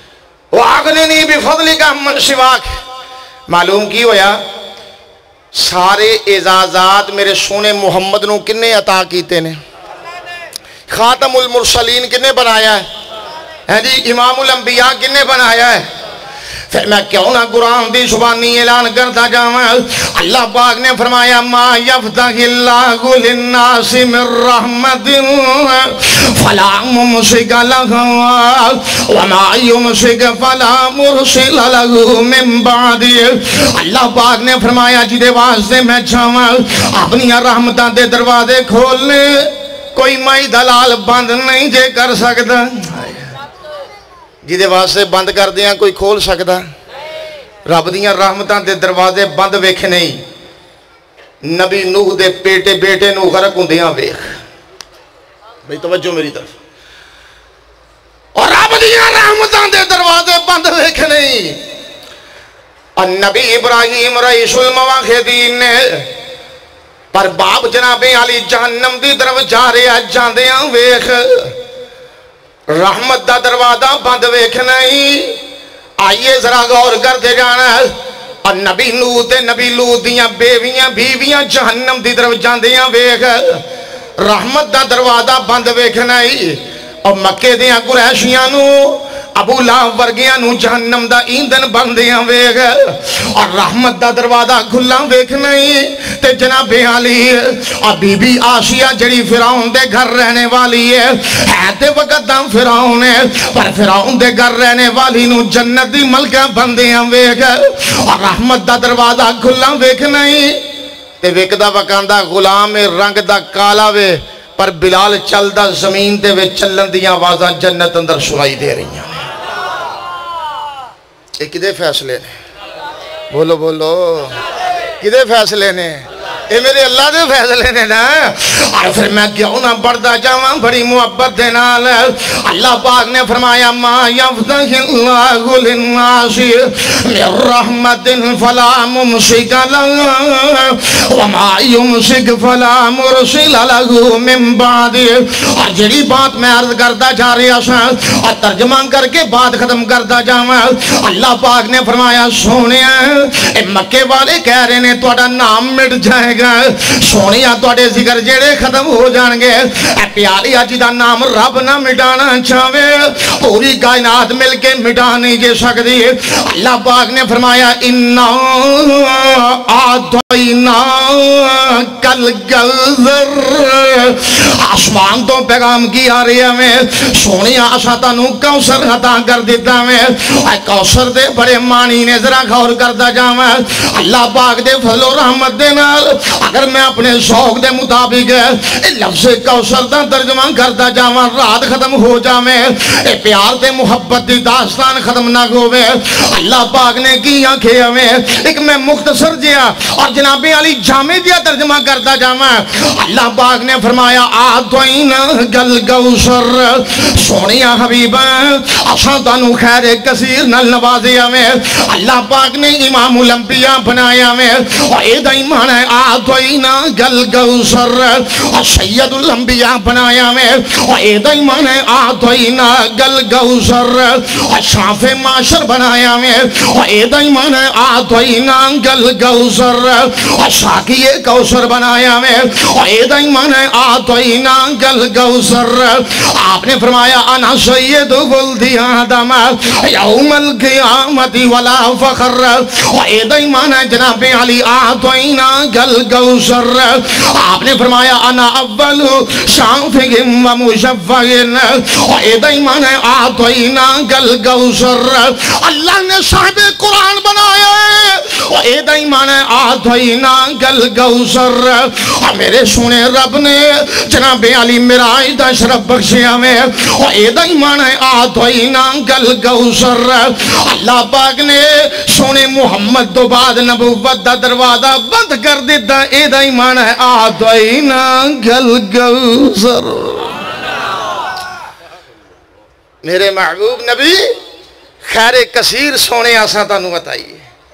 وَأَغْنِنِي بِفَضْلِكَ عَمَّن سِوَاكَ. معلوم کی ہویا سارے اعزازات میرے سونے محمد نو کنے عطا کیتے نے؟ خاتم المرسلین کنے بنایا ہے جی؟ امام الانبیاء کنے بنایا ہے؟ پھر میں کیوں نہ قرآن دی زبانی اعلان کرتا جاواں. اللہ پاک نے فرمایا ما یفتح اللہ للناس من رحمت فلا ممسک لہا وما یمسک فلا مرسل لہ من بعدہ. اللہ پاک نے فرمایا جی دے واسطے میں چاہواں اپنی رحمتاں دے دروازے کھولنے کوئی مائی دلال بند نہیں جے کر سکتا. جی دے واسطے بند کر دیاں کوئی کھول سکتا؟ رب دیاں رحمتاں دے دروازے بند ویکھ نہیں. نبی نوح دے پیٹے بیٹے نو غرق ہوندیاں ویکھ. بھئی توجہ میری طرف. اور رب دیاں رحمتاں دے دروازے بند ویکھ نہیں. اور نبی ابراہیم رئیس المواخدین نے پر باپ جناب علی جہنم دی طرف جا رہے جاندیاں ویکھ. رحمت دا دروازہ بند ویکھ نہیں. آئیے ذرا غور کرتے جانا. اور نبی نوح تے نبی لوط دیاں بیویاں بیویاں جہنم دی طرف جاندیاں ویکھ. رحمت دا دروازہ بند ویکھ نہیں. اور مکے دیاں قریشیاں نو ابو لہب ورگیاں نو جہنم دا ایندھن بندیاں ویکھ. اور رحمت دا دروازہ کھلا ویکھ نہیں. تے جناب علی اور بی بی آسیہ جڑی فرعون دے گھر رہنے والی ہے ہے تے وقت دا فرعون ہے پر فرعون دے گھر رہنے والی نو جنت دی ملکہ بندیاں ویکھ. اور رحمت دا دروازہ کھلا ویکھ نہیں. تے ویکدا وکاندا غلام رنگ دا کالا وے پر بلال چلدا زمین تے وچ چلن دیاں آوازاں جنت اندر سنائی دے رہی ہیں. یہ کدے فیصلے نے؟ بولو بولو کدے فیصلے نے؟ یہ میرے اللہ دے فیصلے نے نا. اور پھر میں کیوں نہ بڑھتا جاواں بڑی محبت دے نال. اللہ پاک نے فرمایا ما یفتح اللہ للناس من رحمت فلا ممسک لہا وما یمسک فلا مرسل لہ من بعدہ. اور جڑی بات میں عرض کرتا جا رہا سا اور ترجمہ کر کے بات ختم کرتا جاواں. اللہ پاک نے فرمایا سونیا اے مکے والے کہہ رہے نے تہاڈا نام مٹ جائے گا. سونیا تواڈے ذکر جڑے ختم ہو جان گے. اے پیاری اج دا نام رب نہ مٹانا چاہے پوری کائنات مل کے مٹا نہیں جے سکتی. اللہ پاک نے فرمایا انا اعطینا کل کوثر. آسمان تو پیغام کی آ رہی ہے میں سونیا اساں تانوں کوثر عطا کر دیتا میں. اے کوثر دے بڑے معنی نے ذرا غور کردا جاواں. اللہ پاک دے فضل و رحمت دے نال اگر میں اپنے شوق دے مطابق لفظ کوثر دا ترجمہ کرتا جاواں رات ختم ہو جاویں. اے پیار تے محبت دی داستان ختم نہ ہووے. اللہ پاک نے کی آنکھیں ہمیں ایک میں مختصر جیا اور جناب علی جامع جیا ترجمہ کرتا جاواں. اللہ پاک نے فرمایا آتوینا گل کوثر. سونیا حبیبا اساں تانوں خیر کثیر نال نوازیا میں. اللہ پاک نے امام الانبیاء بنایا میں اور اے دا ایمان ہے آتوینا گل کوثر. اور سید الانبیاء بنایا میں اور اے دا ایمان ہے آتوینا گل کوثر. اور شاف معاشر بنایا میں اور اے دا ایمان ہے آتوینا گل کوثر. اور ساقی کوثر بنایا میں اور اے دا ایمان ہے آتوینا گل کوثر. آپ نے فرمایا انا سید ولد آدم یوم القیامت ولا فخر. اور اے دا ایمان ہے جناب علی آتوینا گل کوثر. آپ نے فرمایا انا اول شافع و مشفع. اور اے دا ایمان ہے آتوینا گل کوثر. اللہ نے صاحب قرآن بنایا ہے اور اے دا ایمان ہے آتوینا گل کوثر. اور میرے سونے رب نے جناب علی معراج دا شرف بخشیا میں اور اے دا ایمان ہے آتوینا گل کوثر. اللہ پاک نے سونے محمد تو بعد نبوت دا دروازہ بند کر دیتا. اے دا ایمان ہے آتوینا گل کوثر. میرے محبوب نبی خیر کثیر سونے آساں تانوں بتائیے.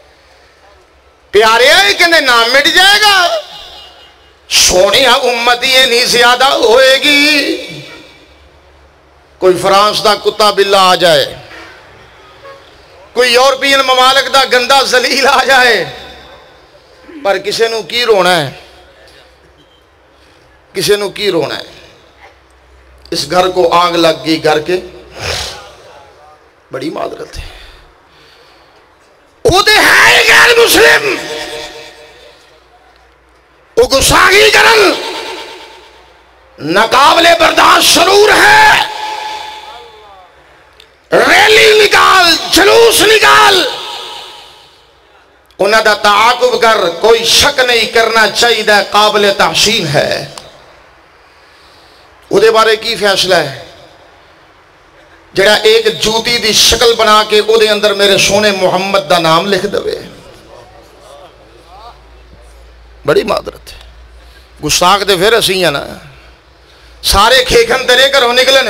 پیارے آئے کہ نام مٹ جائے گا. سونے امتی نہیں زیادہ ہوئے گی. کوئی فرانس دا کتا بلا آ جائے کوئی یورپین ممالک دا گندا ذلیل آ جائے پر کسے نو کی رونا ہے، کسے نو کی رونا ہے؟ اس گھر کو آگ لگ گئی، گھر کے بڑی معذرت ہے، وہ دے ہے غیر مسلم، وہ گساگی کرن ناقابل برداشت شرور ہے، ریلی نکال، جلوس نکال، انہاں دا تعاقب کر، کوئی شک نہیں کرنا چاہیے قابل تحسین ہے۔ وہ دے بارے کی فیصلہ ہے؟ جڑا ایک جوتی دی شکل بنا کے او دے اندر میرے سونے محمد دا نام لکھ دوے، بڑی معذرت ہے، گستاخ دے پھر اسی ہیں نا، سارے کھیکھن تیرے گھروں نکلن،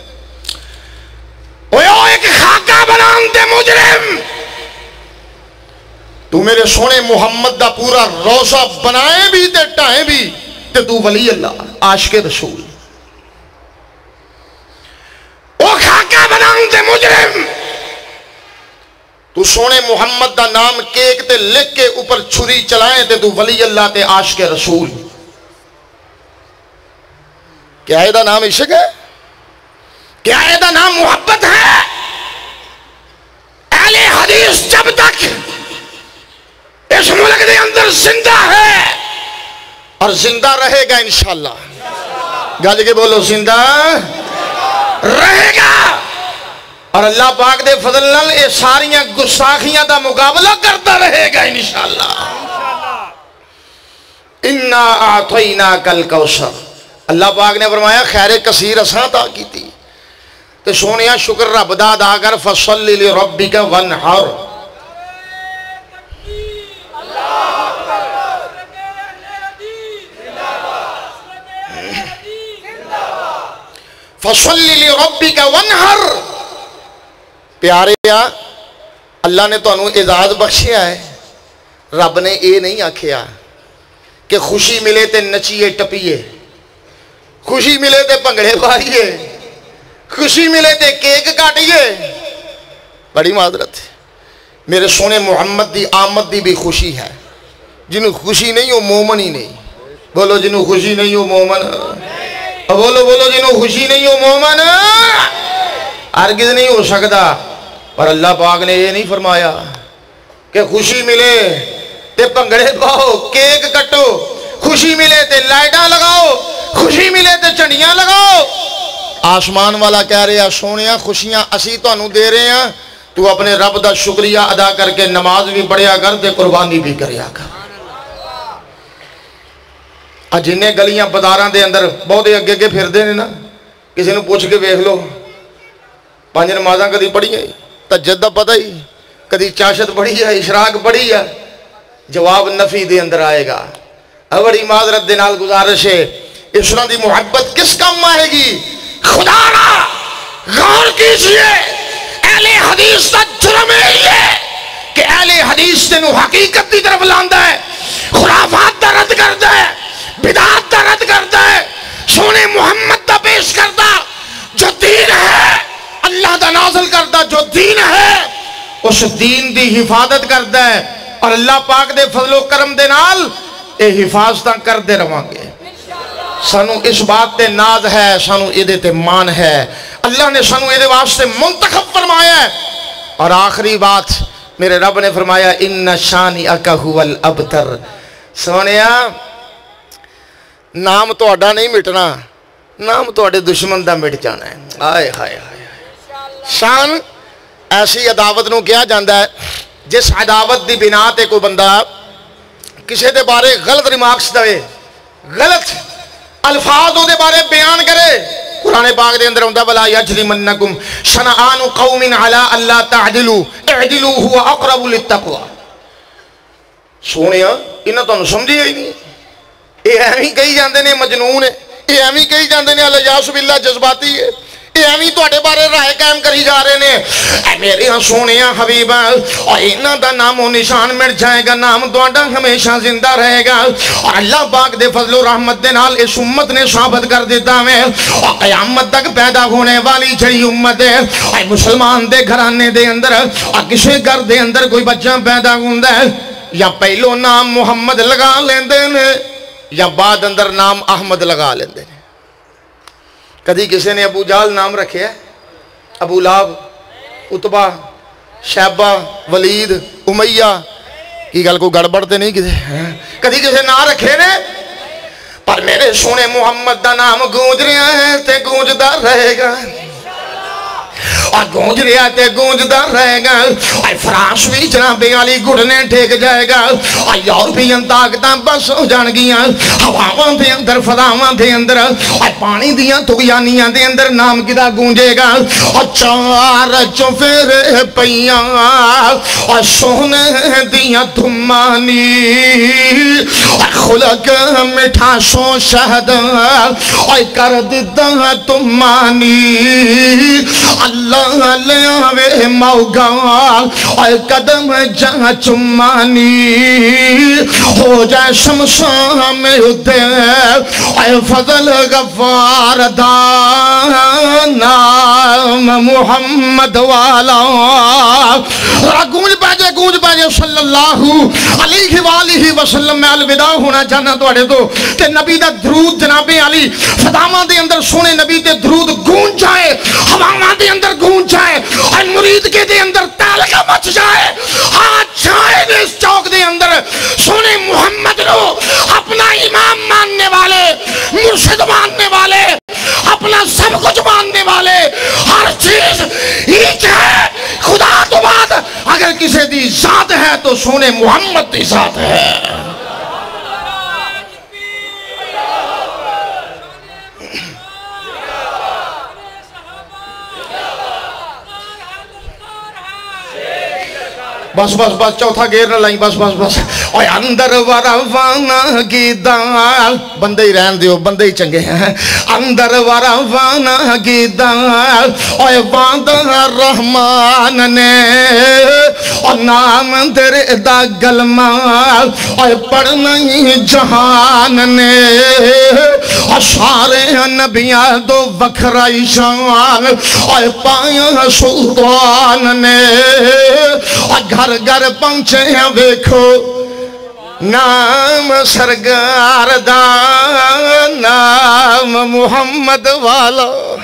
اوہ ایک خاکہ بنان دے مجرم، تو میرے سونے محمد دا پورا روزہ بنائے بھی تے ٹائیں بھی تے تو ولی اللہ عاشق رسول، او خاکہ بنان دے مجرم، تو سونے محمد دا نام کیک تے لکھ کے اوپر چھری چلائیں تے تو ولی اللہ تے عاشق رسول، کیا ہے دا نام عشق ہے؟ کیا ہے دا نام محبت ہے؟ اہل حدیث جب تک اس ملک دے اندر زندہ ہے اور زندہ رہے گا انشاءاللہ، گل کے بولو زندہ رہے گا، اور اللہ پاک دے فضل نال اے ساریاں گستاخیاں دا مقابلہ کرتا رہے گا انشاءاللہ۔ اِنَّا أَعْطَيْنَاكَ الْكَوْثَرَ، اللہ پاک نے فرمایا خیر کثیر اساں عطا کیتی، تے سونیا شکر رب دا ادا کر، فَصَلِّ لِرَبِّكَ وَانْحَرْ، فَصَلِّ لِرَبِّكَ وَانْحَرْ، پیارے اللہ نے تو انہوں اعزاز بخشیا ہے، رب نے اے نہیں آکھیا کہ خوشی ملے تے نچیے ٹپیے، خوشی ملے تے پنگڑے پائیے، خوشی ملے تے کیک کاٹیے، بڑی معذرت ہے، میرے سونے محمد دی آمد دی بھی خوشی ہے، جنہوں خوشی نہیں ہو مومن ہی نہیں، بولو جنہوں خوشی نہیں ہو مومن، بولو بولو جنہوں خوشی نہیں ہو مومن ہرگز نہیں ہو سکتا، پر اللہ پاک نے یہ نہیں فرمایا کہ خوشی ملے تے پنگڑے پاؤ، کیک کٹو، خوشی ملے تے لائٹاں لگاؤ، خوشی ملے تے چڑیاں لگاؤ۔ آسمان والا کہہ رہے ہیں سونیاں خوشیاں اسی تو انہوں دے رہے ہیں، تو اپنے رب دا شکریہ ادا کر کے نماز بھی پڑھیا کر تے قربانی بھی کریا کر۔ آج جنہیں گلیاں بازاراں دے اندر بہت اگے اگے پھر دے نا، کسی نے پوچھ کے ویکھ لو پانچ نمازاں کدی پڑھی ہے، تہجد دا پتہ ہی، کدی چاشت پڑھی ہے، اشراق پڑھی ہے، جواب نفی دے اندر آئے گا۔ بڑی معذرت دے نال گزارش ہے، اس طرح دی محبت کس کام آئے گی؟ خدا را غور کیجئے، اہل حدیث دا جرم ہے کہ اہل حدیث تینوں حقیقت دی طرف لاندا ہے، خرافات دا رد کردا ہے، بدعات دا رد کردا ہے، سونے محمد دا پیش کردا، جو دین ہے اللہ دا نازل کردا، جو دین ہے اس دین دی حفاظت کردا ہے، اور اللہ پاک دے فضل و کرم دے نال اے حفاظتاں کر دے رواں گے۔ سانو اس بات تے ناز ہے، سانو ایدے تے مان ہے، اللہ نے سانو ایدے واسطے منتخب فرمایا ہے۔ اور آخری بات میرے رب نے فرمایا ان شانئک ھو الابتر، سونیا نام تو اڈا نہیں مٹنا، نام تو اڈے دشمن دا مٹ جانا ہے۔ آئے ہائے ہائے، شان ایسی عداوت نو کیا جاندہ ہے جس عداوت دی بنا تے کوئی بندہ کسی دے بارے غلط ریمارکس دے، غلط الفاظ دے بارے بیان کرے۔ قرآن پاک دے اندر ہوندہ وَلَا يَجْرِمَنَّكُمْ شَنَآنُ قَوْمٍ عَلَىٰ أَلَّا تَعْدِلُوا اعْدِلُوا هُوَ أَقْرَبُ لِلتَّقْوَىٰ، سونیا انہاں تو سمجھی ہی نہیں، یہ ایویں کہی جاندے نے مجنون ہے، یہ ایویں کہی جاندے نے الیاس باللہ جذباتی ہے، ایویں تواڈے بارے رائے قائم کری جا رہے نے. اے میرے سونے حبیب اور انہاں دا نام و نشان مٹ جائے گا, نام تواڈا ہمیشہ زندہ رہے گا. اور اللہ پاک دے فضل و رحمت دے نال اس امت نے ثابت کر دیتا ہے اور قیامت تک پیدا ہونے والی جڑی امت ہے اے مسلمان دے گھرانے دے اندر اور کسے گھر دے اندر کوئی بچہ پیدا ہوندا ہے یا پہلو نام محمد لگا لیندے نے یا بعد اندر نام احمد لگا لیندے نے. کدی کسی نے ابو جہل نام رکھے ہے؟ ابو لہب, عتبہ, شیبہ, ولید, امیہ کی گل کو گڑبڑ تے نہیں کسے کدی کسی نام رکھے نے؟ پر میرے سونے محمد دا نام گونج رہا ہے تے گونجدا رہے گا اور گونج رہا تے گونجدا رہے گا. اور فراش بھی جناب علی گھٹنے ٹھیک جائے گا اور یورپین طاقتاں بس ہو جان گیاں ہواواں دے اندر فضاواں دے اندر اور پانی دیاں طغیانیاں دے اندر نام کدا گونجے گا. اور چار چوفیرے پیاں اور سونے دیاں دھمانی اور خلق مٹھا سو شہد اور کر دیتا تمانی. اللہ لے آوے موگا اور قدم جہاں چمانی ہو جائے شمشاں میں ادھے اور فضل غفار دا نام محمد والا. گونج باجے گونج باجے صلی اللہ علیہ وآلہ وسلم. میں الوداع ہونا چاہنا توڑے تو کہ نبی دا درود جناب علی فدامہ دے اندر سونے نبی دے درود گونج جائے ہواما دے اندر گونج جائے اور مرید کے دے اندر تعلقہ مچ جائے. آج جائے اس چوک دے اندر سونے محمد رو اپنا امام ماننے والے, مرشد ماننے والے, اپنا سب کچھ ماننے والے, ہر چیز ایک ہے. خدا تو بات اگر کسی دی ذات ہے تو سونے محمد دی ذات ہے. بس بس بس چوتھا گیر نہ لائیں بس بس بس. اور اندر وراوانا کی دال بندے ہی رہن دیو بندے ہی چنگے ہیں. اندر وراوانا کی دال اور باندہ رحمان نے اور نام تیرے دا گلمال اور پڑھنا ہی جہان نے اور سارے نبیاں دو وکھرائی شان اور پایا سلطان نے. اور گھر گھر پہنچے ہیں ویکھو نام سرگار دا نام محمد والا.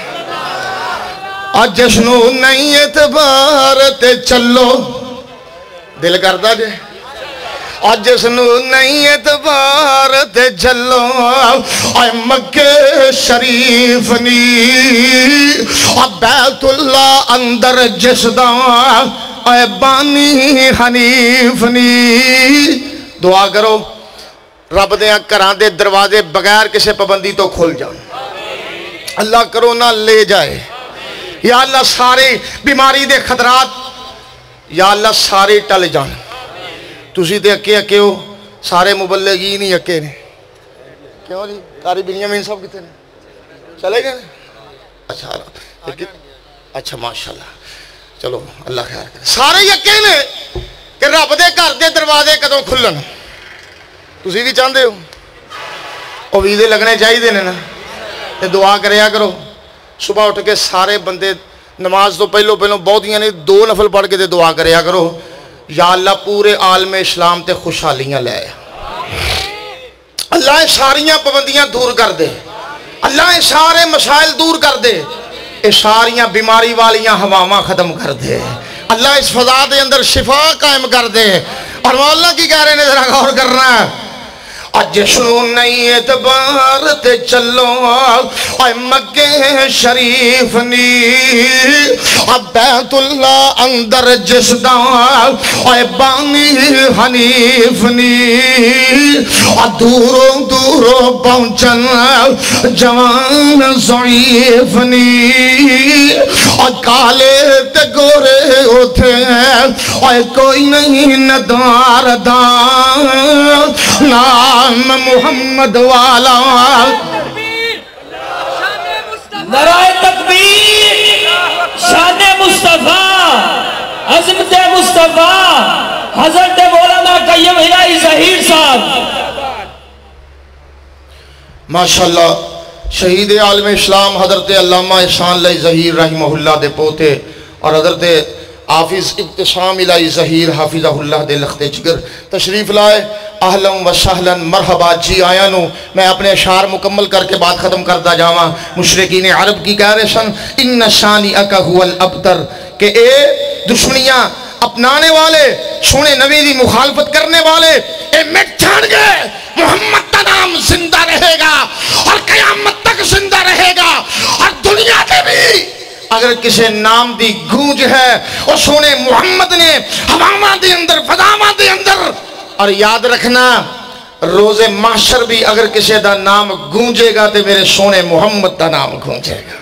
اور جشنو نہیں اعتبار تے چلو دل کرتا جے اور جشنو نہیں اعتبار تے چلو. اور مکہ شریف نی اور بیت اللہ اندر جس دا اے بانی حنیف نی. دعا کرو رب دے گھراں دے دروازے بغیر کسی پابندی تو کھل جان. اللہ کرو نہ لے جائے. یا اللہ سارے بیماری دے خطرات یا اللہ سارے ٹل جان. تسی تے اکے اکے ہو سارے مبلغین ہی اکے نے. کیوں جی قاری بنیامین صاحب کتے نے چلے گئے؟ اچھا اچھا ماشاءاللہ چلو اللہ خیر کرے. سارے یقے نے کہ رب دے گھر دے دروازے کدوں کھلن. تسی بھی چاہتے ہو وہ ویزے لگنے چاہیے نے نا. تے دعا کریا کرو صبح اٹھ کے سارے بندے نماز تو پہلو پہلو بہت ہی دو نفل پڑھ کے تے دعا کریا کرو یا اللہ پورے عالم اسلام تے خوشحالیاں لے. اللہ ساریاں پابندیاں دور کر دے. اللہ سارے مسائل دور کر دے. اے ساریاں بیماری والیاں ہواواں ختم کر دے. اللہ اس فضا دے اندر شفا قائم کر دے. اور مولا کی کہہ رہے ہیں ذرا غور کرنا جشنو نہیں اعتبار تے چلو اے مکہ شریف نی بیت اللہ اندر جس دا اے بانی حنیف نی دوروں دوروں پہنچن جوان ضعیف نی کالے تے گورے اٹھے اے کوئی نہیں ندار دان نام محمد والا. نعرہ تکبیر شان مصطفیٰ عظمت مصطفیٰ حضرت مولانا قیم الہی ظہیر صاحب. ماشاءاللہ شہید عالم اسلام حضرت علامہ احسان الہی ظہیر رحمہ اللہ دے پوتے اور حضرت حافظ ابتسام الہی ظہیر حافظہ اللہ دے لخت جگر تشریف لائے. اہلم و سہلن مرحبا جی آیا نو. میں اپنے اشعار مکمل کر کے بات ختم کرتا جاواں. مشرکین عرب کی کہہ رہے سن ان شانئک هو الابتر کہ اے دشمنیاں اپنانے والے سونے نبی دی مخالفت کرنے والے اے مٹ جان گئے. محمد کا نام زندہ رہے گا اور قیامت تک زندہ رہے گا. اور دنیا کے بھی اگر کسی نام دی گونج ہے اور سونے محمد نے ہواواں دے اندر فضاواں دے اندر. اور یاد رکھنا روز محشر بھی اگر کسی دا نام گونجے گا تو میرے سونے محمد دا نام گونجے گا.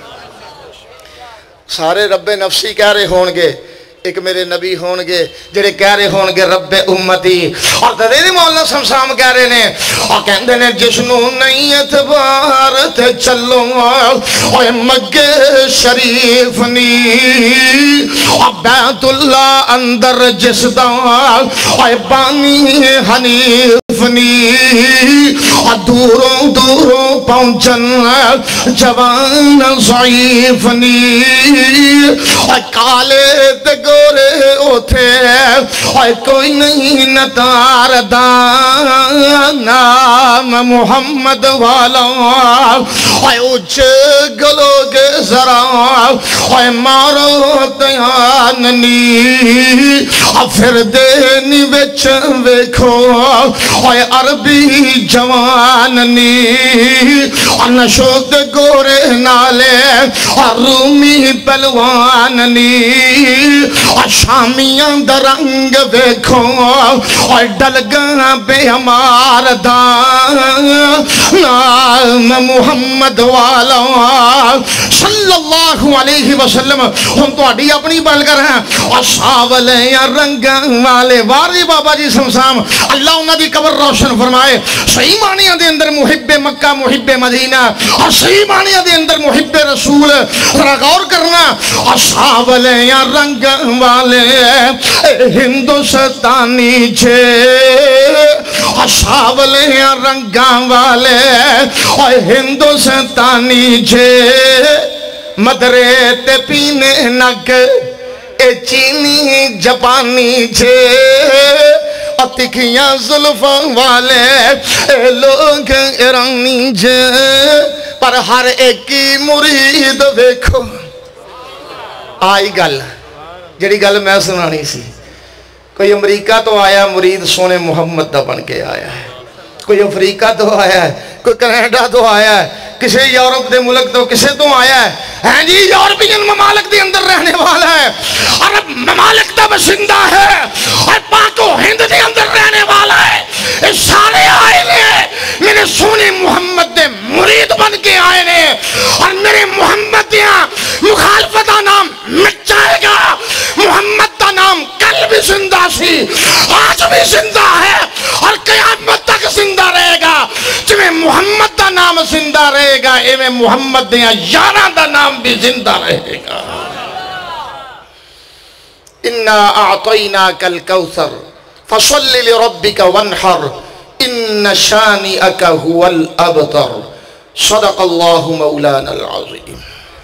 سارے رب نفسی کہہ رہے ہون گے ایک میرے نبی ہون گے جڑے کہہ رہے ہون گے رب امتی. اور تدیری مولانا سمسام کہہ رہے ہیں اور کہندے نے جشنو نہیں اعتبار تے چلو اوے مگے شریف نی اور بیت اللہ اندر جس دا اوے بانی حنیف نی اور دوروں دوروں پہنچن جوان ضعیف نی اور کالے تے گورے اوتھے اور کوئی نہیں نتار دان نام محمد والا اور اچھ گلو گے ذرا اور مارو تیاننی اور پھر دینی وچ ویکھو اور عربی جواننی اور نشود گورے نالے اور رومی پلواننی اور شامیاں درنگ دیکھو اور ڈلگاں بے ہمار دان نام محمد والا صلی اللہ علیہ وسلم. ہم تو اڈی اپنی بل کر ہیں اور ساولے یا رنگاں والے واری بابا جی سمسام اللہ انہاں دی قبر روشن فرمائے. صحیح معنیاں دے اندر محب مکہ محب مدینہ اور صحیح معنیاں دے اندر محب رسول. ذرا غور کرنا اور ساولے یا رنگ والے ہندوستانی چھے اور ساولے یا رنگاں والے اور ہندوستانی چھے مدرے تے پینے نگ اے چینی جاپانی چھے اور تکھیاں زلفاں والے اے لوگ ایرانی چھے. پر ہر ایک کی مرید دیکھو آئی گل جڑی گل میں سنانی سی. کوئی امریکہ تو آیا مرید سونے محمد دا بن کے آیا ہے. کوئی افریقہ تو آیا ہے. کوئی کینیڈا تو آیا ہے. کسی یورپ دے ملک تو کسی تو آیا ہے. ہاں جی یورپین ممالک دے اندر رہنے والا ہے. عرب ممالک دا بسندہ ہے اور پاک و ہند دے اندر رہنے والا ہے. اس سارے آئے لے میرے سونے محمد دے مرید بن کے آئے لے اور میرے محمد دیا مخالفتہ نام مٹ جائے گا. محمد دا نام کل بھی زندہ سی آج بھی زندہ ہے اور قیامت تک زندہ رہے گا. جویں محمد دا نام زندہ رہے گا ایویں محمد دیا یاراں دا نام بھی زندہ رہے گا. اِنَّا أَعْطَيْنَاكَ الْكَوْثَرَ فَصَلِّ لِرَبِّكَ وَانْحَرْ إِنَّ شَانِئَكَ هُوَ الْأَبْتَرُ. صدق اللہ مولانا العظیم.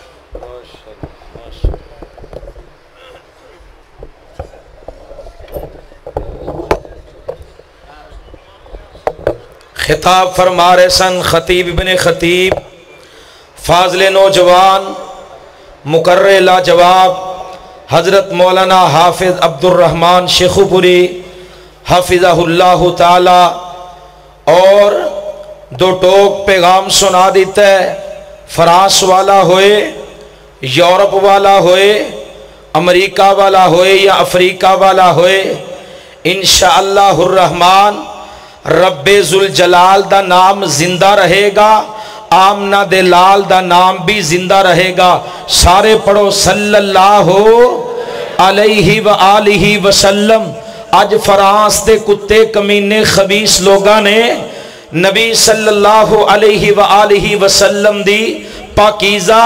خطاب فرما رہے سن خطیب ابن خطیب فاضل نوجوان مقرر لاجواب حضرت مولانا حافظ عبد الرحمن شیخو پوری حافظہ اللہ تعالی. اور دو ٹوک پیغام سنا دیتا ہے. فرانس والا ہوئے یورپ والا ہوئے امریکہ والا ہوئے یا افریقہ والا ہوئے انشاءاللہ الرحمن رب ذوالجلال دا نام زندہ رہے گا. آمنہ دے لال دا نام بھی زندہ رہے گا. سارے پڑھو صلی اللہ علیہ وآلہ وسلم. آج فرانس دے کتے کمینے خبیث لوگاں نے نبی صلی اللہ علیہ وآلہ وسلم دی پاکیزہ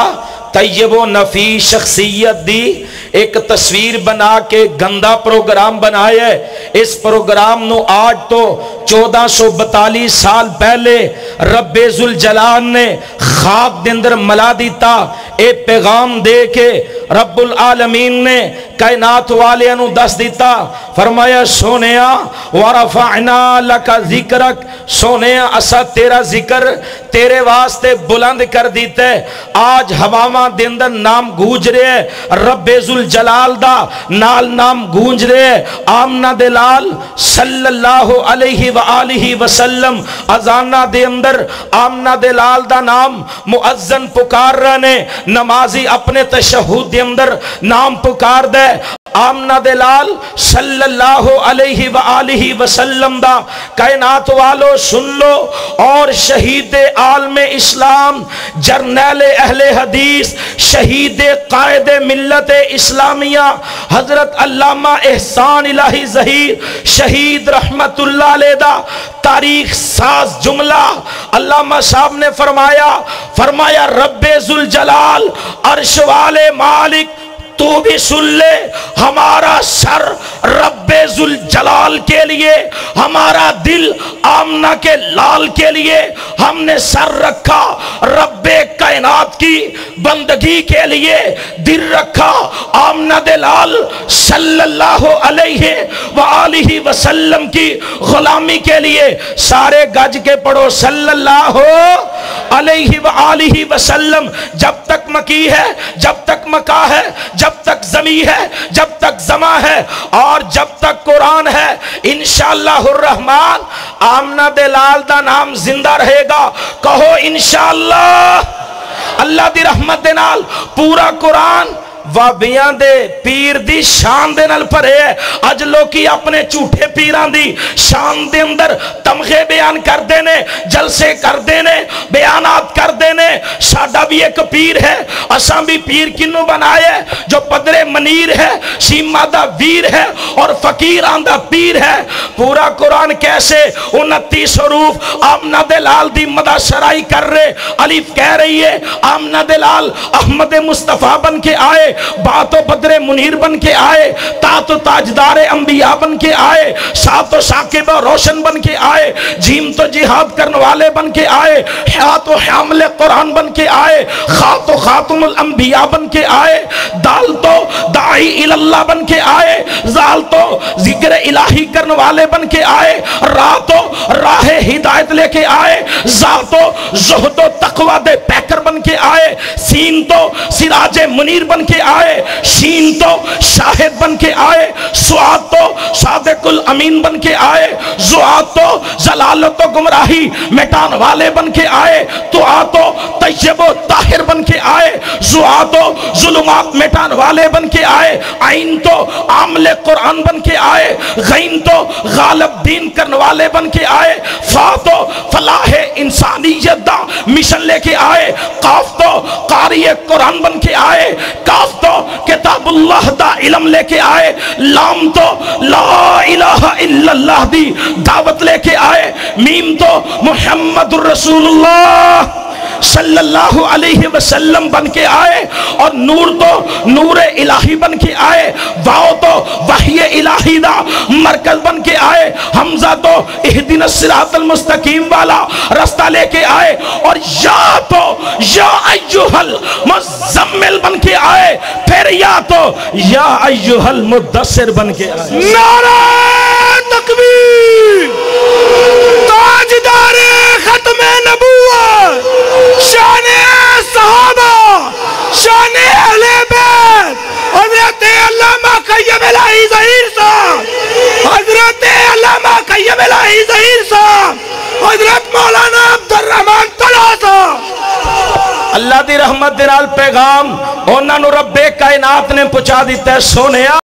طیب و نفی شخصیت دی ایک تصویر بنا کے گندا پروگرام بنایا ہے. اس پروگرام نو آج تو چودہ سو بتالیس سال پہلے رب ذوالجلال نے خاک دے اندر ملا دیتا. اے پیغام دے کے رب العالمین نے کائنات والے نو دس دیتا. فرمایا سونیا ورفعنا لک ذکرک، سونیا اسا تیرا ذکر تیرے واسطے بلند کر دیتے. آج ہواواں دے اندر نام گونج رہے ہیں رب ذوالجلال دا، نال نام گونج رہے ہیں آمنہ دے لال صلی اللہ علیہ وآلہ وسلم. اذانہ دے اندر آمنہ دے لال دا نام مؤذن پکار رہنے، نمازی اپنے تشہود دے اندر نام پکار دے آمنہ دے لال صلی اللہ علیہ وآلہ وسلم دا. کائنات والو سن لو. اور شہید عالم اسلام، جرنیل اہل حدیث، شہید قائد ملت اسلامیہ حضرت علامہ احسان الہی ظہیر شہید رحمت اللہ علیہ دا تاریخ ساز جملہ علامہ صاحب نے فرمایا فرمایا رب ذوالجلال عرش والے مالک تو بھی سن لے، ہمارا سر رب ذوالجلال کے لیے، ہمارا دل آمنہ کے لال کے لیے، ہم نے سر رکھا رب کائنات کی بندگی کے لیے، دل رکھا آمنہ دے لال صلی اللہ علیہ وآلہ وسلم کی غلامی کے لیے. سارے گج کے پڑھو صلی اللہ علیہ وآلہ وسلم. جب تک مکی ہے، جب تک مکہ ہے، جب تک زمین ہے، جب تک زماں ہے، اور جب تک قرآن ہے، انشاءاللہ الرحمن آمنہ دے لال دا نام زندہ رہے گا. کہو انشاءاللہ. اللہ دی رحمت دے نال پورا قرآن وابیاں دے پیر دی شان دے نال پڑھے ہے. اج لوکی اپنے جھوٹے پیران دی شان دے اندر تمغے بیان کر دینے، جلسے کر دینے، بیانات کر دینے. ساڈا بھی ایک پیر ہے، اساں بھی پیر کنو بنائے جو پدر منیر ہے، شیمہ دا ویر ہے اور فقیر آندہ پیر ہے. پورا قرآن کیسے انتیس حروف آمنہ دے لال دی مدہ شرائی کر رہے. الف کہہ رہی ہے آمنہ دے لال احمد مصطفیٰ بن کے آئے، بات و بدر منیر بن کے آئے، تات و تاجدار انبیاء بن کے آئے، سات و ثاقب و روشن بن کے آئے، جیم تو جہاد کرنے والے بن کے آئے، حیات و حامل قرآن بن کے آئے، خات و خاتم الانبیاء بن کے آئے، دال تو داعی الاللہ بن کے آئے، زال تو ذکر الہی کرنے والے بن کے آئے، راہ تو راہ ہدایت لے کے آئے، زال تو زہد و تقوی دے پیکر بن کے آئے، سین تو سراج منیر بن کے آئے، شین تو شاہد بن کے آئے، سعاد تو صادق الامین بن کے آئے، زعاد تو زلالت و گمراہی مٹان والے بن کے آئے، دعا تو طیب و طاہر بن کے آئے، زعا تو ظلمات مٹان والے بن کے آئے، عین تو عامل قرآن بن کے آئے، غین تو غالب دین کرنے والے بن کے آئے، فا تو فلاح انسانیت دا مشن لے کے آئے، قاف تو قاری قرآن بن کے آئے، کاف تو کتاب اللہ دا علم لے کے آئے، لام تو لا الہ الا اللہ دی دعوت لے کے آئے، میم تو محمد الرسول اللہ صلی اللہ علیہ وسلم بن کے آئے، اور نور تو نور الہی بن کے آئے، واو تو وحی الہی دا مرکز بن کے آئے، حمزہ تو اہدنا الصراط المستقیم والا رستہ لے کے آئے، اور یا تو یا ایوہ المزمل بن کے آئے، پھر یا تو یا ایوہ المدثر بن کے آئے. نعرہ تکبیر، تاجدار ختم نبوت، شان صحابہ، شان اہل بیت، حضرت علامہ قیم الہی ظہیر صاحب، حضرت علامہ قیم الہی ظہیر صاحب، حضرت مولانا عبد الرحمن طلحہ صاحب. اللہ دی رحمت دے نال پیغام انہاں نو رب کائنات نے پہنچا دیتا ہے. سونیا